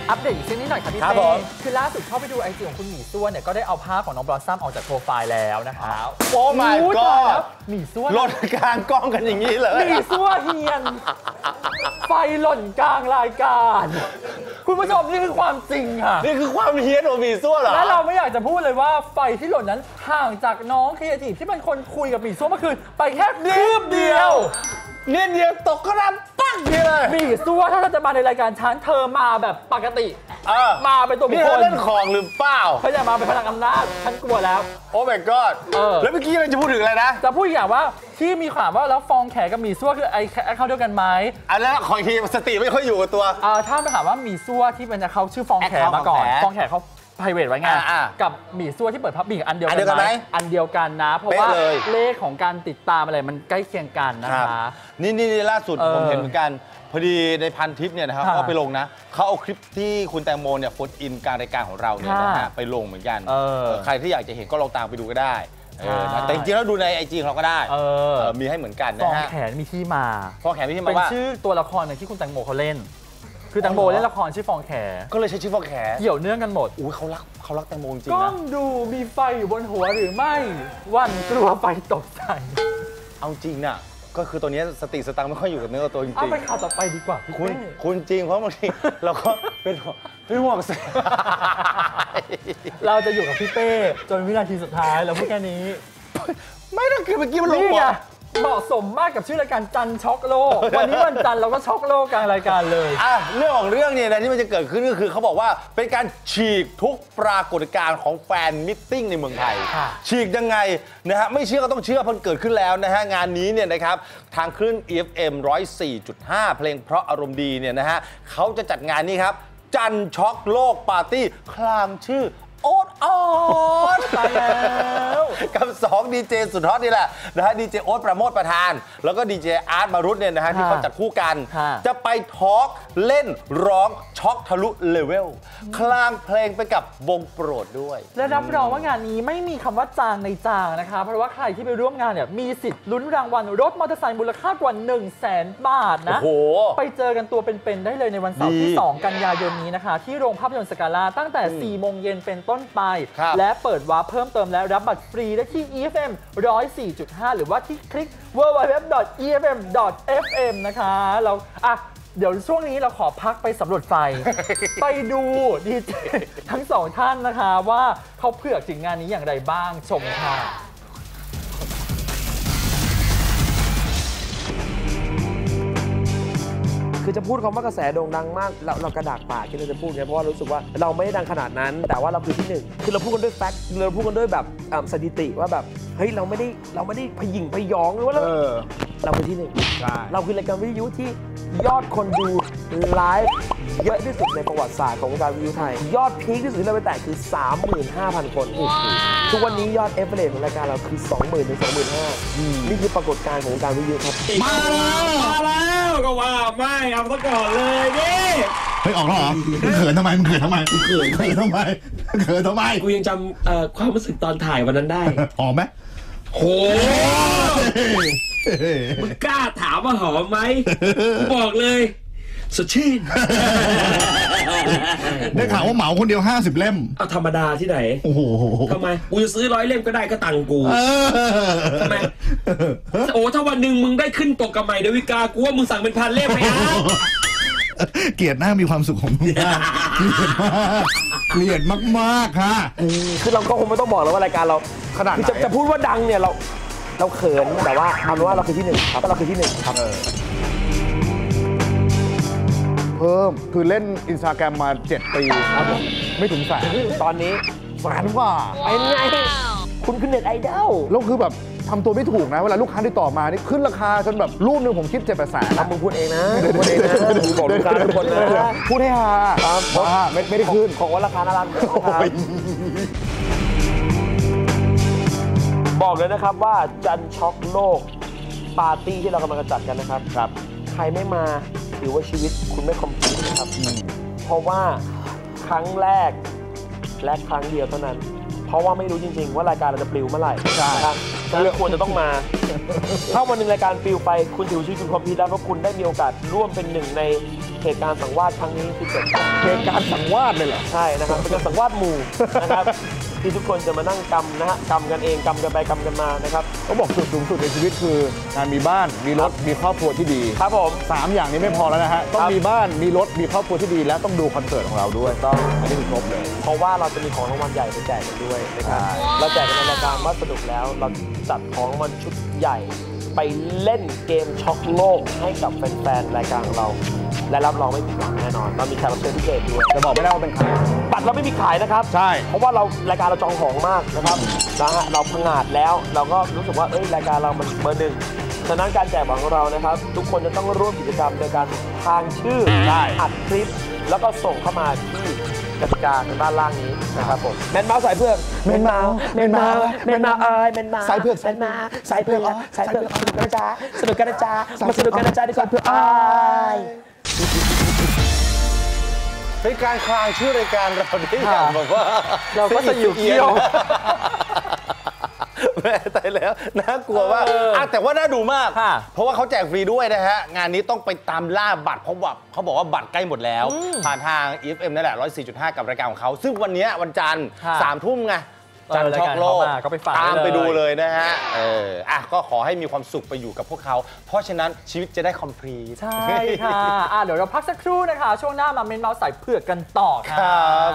Speaker 4: อัปเดตอีกสักนิดหน่อยครับพี่
Speaker 5: ครับ
Speaker 4: เป้
Speaker 5: ผม
Speaker 4: คือล่าสุดเข้าไปดูไอจีของคุณหมีซั่วเนี่ยก็ได้เอาภาพของน้องบลอสซัมออกจากโปรไฟล์แล้วนะคะ
Speaker 5: โอ้ my
Speaker 4: อู้ตายแล้
Speaker 5: god
Speaker 4: วหมีซั่ว
Speaker 5: ลดกลางกล้องกันอย่างนี้เลย
Speaker 4: หมีซั่วเฮียน ไฟหล่นกลางรายการ คุณผู้ชมนี่คือความจริงค่ะ
Speaker 5: นี่คือความเฮี้ยนของหมีซั่วเหรอ
Speaker 4: และเราไม่อยากจะพูดเลยว่าไฟที่หล่นนั้นห่างจากน้องครีเอทีฟที่เป็นคนคุยกับหมีซั่วเมื่อคืนไปแค่คืบเดียว
Speaker 5: เนี่ยเดียวตกก็ดังปังนี่เลย
Speaker 4: หมีซั่วถ้าเธอจะมาในรายการฉันเธอมาแบบปกติ
Speaker 5: เออ
Speaker 4: มาเป็นตัวบุ
Speaker 5: นี่
Speaker 4: คค
Speaker 5: เขา
Speaker 4: ล
Speaker 5: เล่นของหรือเปล่า
Speaker 4: เธออย่ามาเป็นพลังอำนาจฉันกลัวแล้ว
Speaker 5: โอ้ my god
Speaker 4: เออ
Speaker 5: แล้วเมื่อกี้เราจะพูดถึงอะไรนะ
Speaker 4: จะพูดอย่างว่าที่มีข่าวว่าแล้วฟองแขกับหมีซั่วคือไอ้แอคเคาท์เดียวกันไหม
Speaker 5: อันนั้นขออีกทีสติไม่ค่อยอยู่กับตัว
Speaker 4: อ่าถ้ามาถามว่าหมีซั่วที่เป็นแอคเคาท์ชื่อฟองแข
Speaker 5: account
Speaker 4: มาก่อน
Speaker 5: ฟ
Speaker 4: ฟ
Speaker 5: อ
Speaker 4: อง ง
Speaker 5: แข
Speaker 4: แขเขา private ไว้ไง
Speaker 5: อ่า
Speaker 4: กับหมีซั่วที่เปิดพับบิกอันเดียว
Speaker 5: อั
Speaker 4: กัน
Speaker 5: เดียวกัน
Speaker 4: ไห
Speaker 5: ไห
Speaker 4: ม
Speaker 5: ม
Speaker 4: อันเดียวกันนะ เพราะว่า
Speaker 5: เป๊ะเลย
Speaker 4: เลขของการติดตามอะไรมันใกล้เคียงกันนะ
Speaker 5: ครั
Speaker 4: คะ
Speaker 5: บนี่นี่นี่ล่าสุด
Speaker 4: เออ
Speaker 5: ผมเห็นเหมือนกัน พอดีในพันทิปเนี่ยนะครับ
Speaker 4: ค่ะ
Speaker 5: เขาไปลงนะเขาเอาคลิปที่คุณแตงโมเนี่ยโฟนอินการรายการของเราเนี่ยนะ
Speaker 4: ค่ะ
Speaker 5: ฮะไปลงเหมือนกัน
Speaker 4: เออ
Speaker 5: เออใครที่อยากจะเห็นก็ลองตามไปดูก็ได้เออ
Speaker 4: ใช่
Speaker 5: นะแต่จริงๆแล้วดูในไอจีของเราก็ได้
Speaker 4: เออ
Speaker 5: เออมีให้เหมือนกัน
Speaker 4: ฟอ
Speaker 5: นะ
Speaker 4: ง
Speaker 5: ฮะ
Speaker 4: แขนมีที่มา
Speaker 5: ฟองแขนพี่ที่
Speaker 4: เป็
Speaker 5: มาน ว่า
Speaker 4: ชื่อตัวละครหนึ่งที่คุณแตงโมเขาเล่น คือแตงโม
Speaker 5: อ๋อเหรอ
Speaker 4: เล่นละครชื่อฟองแข
Speaker 5: ก็เลยใช้ชื่อฟองแขน
Speaker 4: เกี่ยวเนื่องกันหมด
Speaker 5: อุ้ยเขารักเขารักแตงโมจริง
Speaker 4: กล้
Speaker 5: ๆ
Speaker 4: อ
Speaker 5: นะ
Speaker 4: งดูมีไฟอยู่บนหัวหรือไม่หวันกลัวไฟตกใส่
Speaker 5: เอาจริงน่ะก็คือตัวเนี้ยสติสตังค์ไม่ค่อยอยู่กับเนื้อกับตัวจริง
Speaker 4: เอาไปข่าวต่อไปดีกว่าพี่
Speaker 5: ๆคุณ
Speaker 4: เป้
Speaker 5: คุณจริงเพราะบางที เราก็เป็นห่วงเป็นห่วงเสีย
Speaker 4: เราจะอยู่กับพี่เป้จนวินาทีสุดท้ายเราพูดแค่นี้
Speaker 5: ไม่ต้องคือเมื่อกี้มันลง
Speaker 4: นี่
Speaker 5: หั
Speaker 4: ไง
Speaker 5: ว
Speaker 4: เหมาะสมมากกับชื่อรายการจันช็อกโลก วันนี้วันจันทร์เราก็ช็อกโลกกลางรายการเลย
Speaker 5: อ่ะเรื่องของเรื่องเนี่ยนะที่มันจะเกิดขึ้นก็คือเขาบอกว่าเป็นการฉีกทุกปรากฏการณ์ของแฟนมิทติ้งในเมืองไทย
Speaker 4: ค่ะ
Speaker 5: ฉีกยังไงนะฮะไม่เชื่อก็ต้องเชื่อเพราะมันเกิดขึ้นแล้วนะฮะงานนี้เนี่ยนะครับทางคลื่น อี เอฟ เอ็ม หนึ่งศูนย์สี่จุดห้า เพลงเพราะอารมณ์ดีเนี่ยนะฮะเขาจะจัดงานนี้ครับจันช็อกโลกปาร์ตี้คลางชื่อโอ๊ตออด
Speaker 4: ตายแล้ว
Speaker 5: กับสองดีเจสุดฮอตนี่แหละนะฮะดีเจโอ๊ตประโมทประธาน แล้วก็ดีเจอาร์ตมารุตเนี่ยนะฮะที่เขาจัดคู่กัน
Speaker 4: ค่ะ
Speaker 5: จะไปทอล์กเล่นร้องช็อกทะลุเลเวลคลางเพลงไปกับวงโปรดด้วย
Speaker 4: และรับรองว่างานนี้ไม่มีคำว่าจางในจางนะคะ เพราะว่าใครที่ไปร่วมงานเนี่ยมีสิทธิ์ลุ้นรางวัลรถมอเตอร์ไซค์มูลค่ากว่า 1 0 0 0 0แสนบาทนะ
Speaker 5: โอ้โห
Speaker 4: ไปเจอกันตัวเป็นๆได้เลยในวันเสาร์ที่
Speaker 5: ดี
Speaker 4: สอง กันยายนนี้นะคะ ที่โรงภาพยนตร์สกาล่าตั้งแต่ สี่ โมงเย็นเป็นต้นไป
Speaker 5: ครับ
Speaker 4: และเปิดวาร์ปเพิ่มเติมและรับบัตรฟรีได้ที่ อี เอฟ เอ็ม หนึ่งศูนย์สี่จุดห้า หรือว่าที่คลิก ดับเบิลยู ดับเบิลยู ดับเบิลยู ดอท อี เอฟ เอ็ม ดอท เอฟ เอ็ม นะคะเราอ่ะเดี๋ยวช่วงนี้เราขอพักไปสำรวจไฟ ไปดูดีเจทั้งสองท่านนะคะว่าเขาเผือกถึงงานนี้อย่างไรบ้างชมค่ะ
Speaker 8: คือจะพูดคำว่ากระแสโด่งดังมากเราเรากระดากปากที่เราจะพูดไงเพราะว่ารู้สึกว่าเราไม่ได้ดังขนาดนั้น แต่ว่าเราคือที่หนึ่งคือเราพูดกันด้วยแฟกต์เราพูดกันด้วยแบบอ่าสถิติว่าแบบเฮ้ยเราไม่ได้เราไม่ได้พยิงพยองหรือว่าเรา
Speaker 5: เออ
Speaker 8: เราคือที่หนึ่ง
Speaker 5: ใช่
Speaker 8: เราคือรายการวิทยุที่ยอดคนดูไลฟ์เยอะที่สุดในประวัติศาสตร์ของวงการวิทยุไทย ยอดพีคที่สุดที่เราไปแตะคือ สามหมื่นห้าพัน คนทุกวันนี้ยอดเอฟเฟรของรายการเราคือ สองหมื่น ถึง สองหมื่นห้าพัน นี่คือปรากฏการณ์ของวงการวิทยุครับ
Speaker 9: มาแล้วมาแล้วก็ว่าไม่เอาซะก่อนเลยนี่
Speaker 10: เฮ้ยออกแล้วเหรอมึงเขินทำไมมึงเขินทำไมมึงเขินเขินทำไมเขินทำไม
Speaker 9: กูยังจำเอ่อความรู้สึกตอนถ่ายวันนั้นได้
Speaker 10: หอมไหม
Speaker 9: โหมึงกล้าถามว่าหอมไหมกูบอกเลยสดชื่น
Speaker 10: ได้ข่าวว่าเหมาคนเดียวห้าสิบเล่ม
Speaker 9: เอาธรรมดาที่ไหน
Speaker 10: โอ้โห
Speaker 9: ทำไมกูจะซื้อร้อยเล่มก็ได้ก็ตังค์กู
Speaker 10: เออ
Speaker 9: ทำไมโอ้ถ้าวันหนึ่งมึงได้ขึ้นปกกับใหม่ดาวิกากูว่ามึงสั่งเป็นพันเล่มไหมนะ
Speaker 10: เกลียดหน้ามีความสุขของมึงมากเกลียดมากเกลียดมากๆค่ะ
Speaker 8: คือเราก็คงไม่ต้องบอกแล้วว่ารายการเรา
Speaker 5: ขนาดไหน
Speaker 8: คือจะจะพูดว่าดังเนี่ยเราเราเขินแต่ว่าเอาเป็นว่าเราคือที่หนึ่งครับเราคือที่หนึ่งครับ
Speaker 11: เพิ่มคือเล่นอินสตาแกรมมา เจ็ด ปีครับผมไม่ถึงแสน
Speaker 8: ตอนนี้
Speaker 11: แสนกว่า
Speaker 8: เป็นไงคุณคือเน็ตไอดอล
Speaker 11: แล้วคือแบบทำตัวไม่ถูกนะ เวลาลูกค้าที่ต่อมานี่ขึ้นราคาจนแบบรูปหนึงผมคิดเจ็ดแปดแสน
Speaker 8: ทำมึงพูดเองนะพูดเองนะมึงบอกลูกค้าทุกคนนะ
Speaker 11: พูดให้ฮา
Speaker 8: ครับ
Speaker 11: ว่าไม่ไม่ได้ขึ้น
Speaker 8: ของว่าราคาน่ารักนะครับบอกเลยนะครับว่าจันช็อกโลกปาร์ตี้ที่เรากำลังจะจัดกันนะครับครับ ใครไม่มาถือว่าชีวิตคุณไม่คอมพลีทนะครับ เพราะว่าครั้งแรกและครั้งเดียวเท่านั้นเพราะว่าไม่รู้จริงๆว่ารายการเราจะปลิวเมื่อไหร่นะครับดังนั้นควรจะต้องมา ถ้าวันหนึ่งรายการปลิวไปคุณถือชีวิตคุณคอมพิวต์แล้วเพราะคุณได้มีโอกาสร่วมเป็นหนึ่งในเหตุการณ์สังวาสครั้งนี้ที่เกิดขึ้นเหตุการณ์สังวาสเลยเหรอใช่นะครับเป็นการสังวาสหมู่นะครับที่ทุกคนจะมานั่งกำนะฮะกำกันเองกำกันไปกำกันมานะครับ
Speaker 11: เขาบอกจุดสูงสุดในชีวิตคือการมีบ้านมีรถมีครอบครัวที่ดี
Speaker 8: ครับผม
Speaker 11: สามอย่างนี้ไม่พอแล้วนะฮะต้องมีบ้านมีรถมีครอบครัวที่ดีและต้องดูคอนเสิร์ตของเราด้วยต้องอันนี้คือครบเลย
Speaker 8: เพราะว่าเราจะมีของรางวัลใหญ่ไปแจกกันด้วยนะครับเราแจกกันในรายการว่าสนุกแล้วเราจัดของรางวัลชุดใหญ่ไปเล่นเกมช็อกโลกให้กับแฟนๆรายการของเราและรับรองไม่ผิดหวังแน่นอนเรามีแขกรับเชิญพิเศษด้วย
Speaker 11: จะบอกไม่ได้ว่าเป็นใคร
Speaker 8: บัตรเราไม่มีขายนะครับ
Speaker 11: ใช่
Speaker 8: เพราะว่าเรารายการเราจองของมากนะครับนะฮะเราพังงาดแล้วเราก็รู้สึกว่าเอ้ยรายการเรามันเบอร์หนึ่งฉะนั้นการแจกของเรานะครับทุกคนจะต้องร่วมกิจกรรมโดยการทางชื่ออัดคลิปแล้วก็ส่งเข้ามาที่กติกาในด้านล่างนี้นะครับผมแมนเมาส์สายเผือก
Speaker 11: แมนเมาส์แมนเมาส์
Speaker 8: แมนเมาส์เอ้ยแมนเมาส์
Speaker 11: สายเผือก
Speaker 8: แมนเมาส์สายเผือกสายเผือกสนุกกันนะจ๊ะสนุกกันนะจ๊ะมาสนุกกันนะจ๊ะดีกว่าเผือกอ้าย
Speaker 5: เป็นการคลางชื่อรายการเราได้อย่างบอกว่า
Speaker 8: เราก็จะอยู่เกี่ยว
Speaker 5: แม่ตายแล้วน่ากลัวว่าแต่ว่าน่าดูมากเพราะว่าเขาแจกฟรีด้วยนะฮะงานนี้ต้องไปตามล่าบัตรเพราะว่าเขาบอกว่าบัตรใกล้หมดแล้วผ่านทาง อี เอฟ เอ็ม นั่นแหละ ร้อยสี่จุดห้า กับรายการของเขาซึ่งวันนี้วันจันทร์สามทุ่มไงจันทร์ช็อกโลกตามไปดูเลยนะฮะเอออ่ะก็ขอให้มีความสุขไปอยู่กับพวกเขาเพราะฉะนั้นชีวิตจะได้คอมพลีท
Speaker 4: ใช่ค่ะอ่ะเดี๋ยวเราพักสักครู่นะคะช่วงหน้ามาเมนเมาส์สายเผือกกันต่อ
Speaker 5: ครับ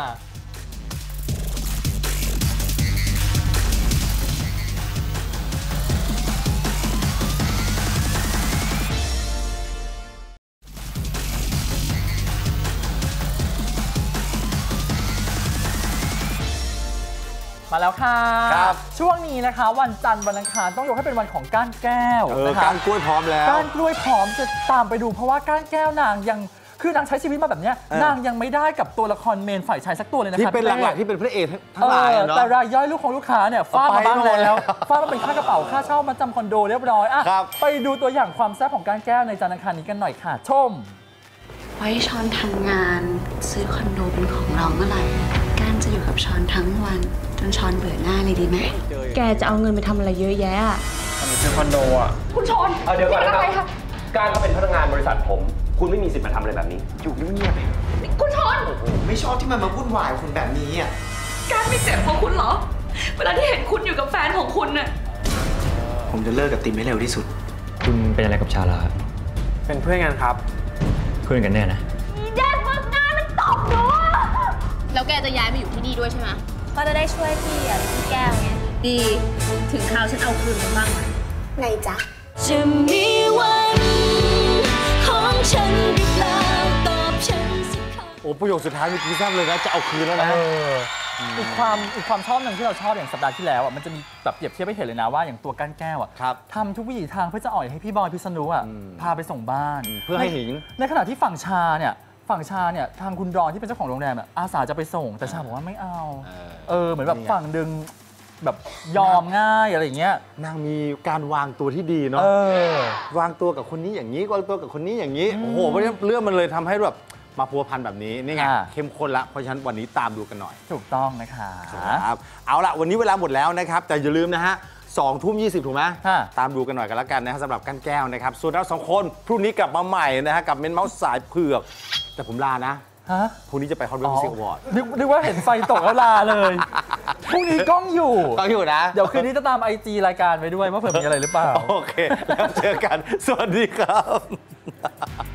Speaker 4: มาแล้วค่ะช่วงนี้นะคะวันจันทร์วันอังคารต้องยกให้เป็นวันของก้านแก้ว
Speaker 5: นะคะก้านกล้วยพร้อมแล้ว
Speaker 4: ก้านกล้วยพร้อมจะตามไปดูเพราะว่าก้านแก้วนางยังคือนางใช้ชีวิตมาแบบนี้นางยังไม่ได้กับตัวละครเมนฝ่ายชายสักตัวเลยนะคะ
Speaker 5: ที่เป็นหลักๆที่เป็นพระเอกทั้งหลายเนาะ
Speaker 4: แต่รายย่อยลูกของลูกค้าเนี่ยฟาดมาบ้างแล้วฟาดมาเป็นค่ากระเป๋าค่าเช่ามาจำคอนโดเรียบร้อยอ่ะไปดูตัวอย่างความแซ่บของก้านแก้วในจันทร์อังคารนี้กันหน่อยค่ะชม
Speaker 12: ไว้ช้อนทำงานซื้อคอนโดเป็นของเราเมื่อไหร่ก้านจะอยู่กับช้อนทั้งวันจนช้อนเบื่อหน้าเลยดีไหมแกจะเอาเงินไปทำอะไรเยอะแยะ
Speaker 5: ซื้อคอนโดอ่ะ
Speaker 12: คุณช้อน
Speaker 13: เดี๋ยวก่อนนะครับการเขาเป็นพนักงานบริษัทผมคุณไม่มีสิทธิ์มาทำอะไรแบบนี้
Speaker 14: อยู่เงียบๆ
Speaker 12: คุณช้อน
Speaker 14: ไม่ชอบที่มันมาวุ่นวายคุณแบบนี้อ่ะ
Speaker 12: การไม่เจ็บของคุณเหรอเวลาที่เห็นคุณอยู่กับแฟนของคุณน่ะ
Speaker 14: ผมจะเลิกกับติมให้เร็วที่สุด
Speaker 15: คุณเป็นอะไรกับชาลา
Speaker 8: เป็นเพื่อนกันครับ
Speaker 15: เพื่อนกันแน่นะ
Speaker 12: แย่มากงานมันตบหนูแล้วแกจะย้ายมาอยู่ที่นี่ด้วยใช่ไหมก็จะได้ช่วยพี่อ่ะพี่แก้วไงดีถึงคราวฉันเอาคืนมันบ้างไงจ๊ะจะมีวันของฉันหรือเปล่าตอบฉันสิ
Speaker 5: โอ้ประโยคสุดท้ายมีกี่ซ้ำเลยนะจะเอาคืนแล้วนะ
Speaker 4: อีกความอีกความชอบหนึ่งที่เราชอบอย่างสัปดาห์ที่แล้วอ่ะมันจะมีแบบเปรียบเทียบให้เห็นเลยนะว่าอย่างตัวก้านแก้วอ่ะทำทุกวิถีทางเพื่อจะอ่อยให้พี่บอยพิษณุอ่ะพาไปส่งบ้าน
Speaker 5: เพื่อให้หิง
Speaker 4: ในขณะที่ฝั่งชาเนี่ยฝั่งชาเนี่ยทางคุณดอนที่เป็นเจ้าของโรงแรมอาสาจะไปส่งแต่ชาบอกว่าไม่เอาเออเหมือนแบบฝั่งดึงแบบยอมง่ายอะไรอย่างเงี้ย
Speaker 5: นางมีการวางตัวที่ดีเนาะวางตัวกับคนนี้อย่างนี้วางตัวกับคนนี้อย่างนี้โอ้โหเพราะฉะนั้นเรื่องมันเลยทำให้แบบมาพัวพันแบบนี้นี่ไงเข้มข้นละเพราะฉะนั้นวันนี้ตามดูกันหน่อย
Speaker 4: ถูกต้องนะคะ
Speaker 5: ครับเอาละวันนี้เวลาหมดแล้วนะครับแต่อย่าลืมนะฮะสองทุ่มยี่สิบถูกไหมตามดูกันหน่อยกันแล้วกันนะฮะสำหรับก้านแก้วนะครับส่วนเราสองคนพรุ่งนี้กลับมาใหม่นะฮะกับเมนเมาส์สายเผือกแต่ผมลานะพรุ่งนี้จะไปฮอตเวฟมิวสิกอวอร์ด
Speaker 4: นึกว่าเห็นไฟตกแล้วลาเลยพรุ่งนี้กล้องอยู่
Speaker 5: กล้องอยู่นะ
Speaker 4: เดี๋ยวคืนนี้จะตามไอจีรายการไปด้วยว่าเผื่อมีอะไรหรือเปล่า
Speaker 5: โอเคแล้วเจอกันสวัสดีครับ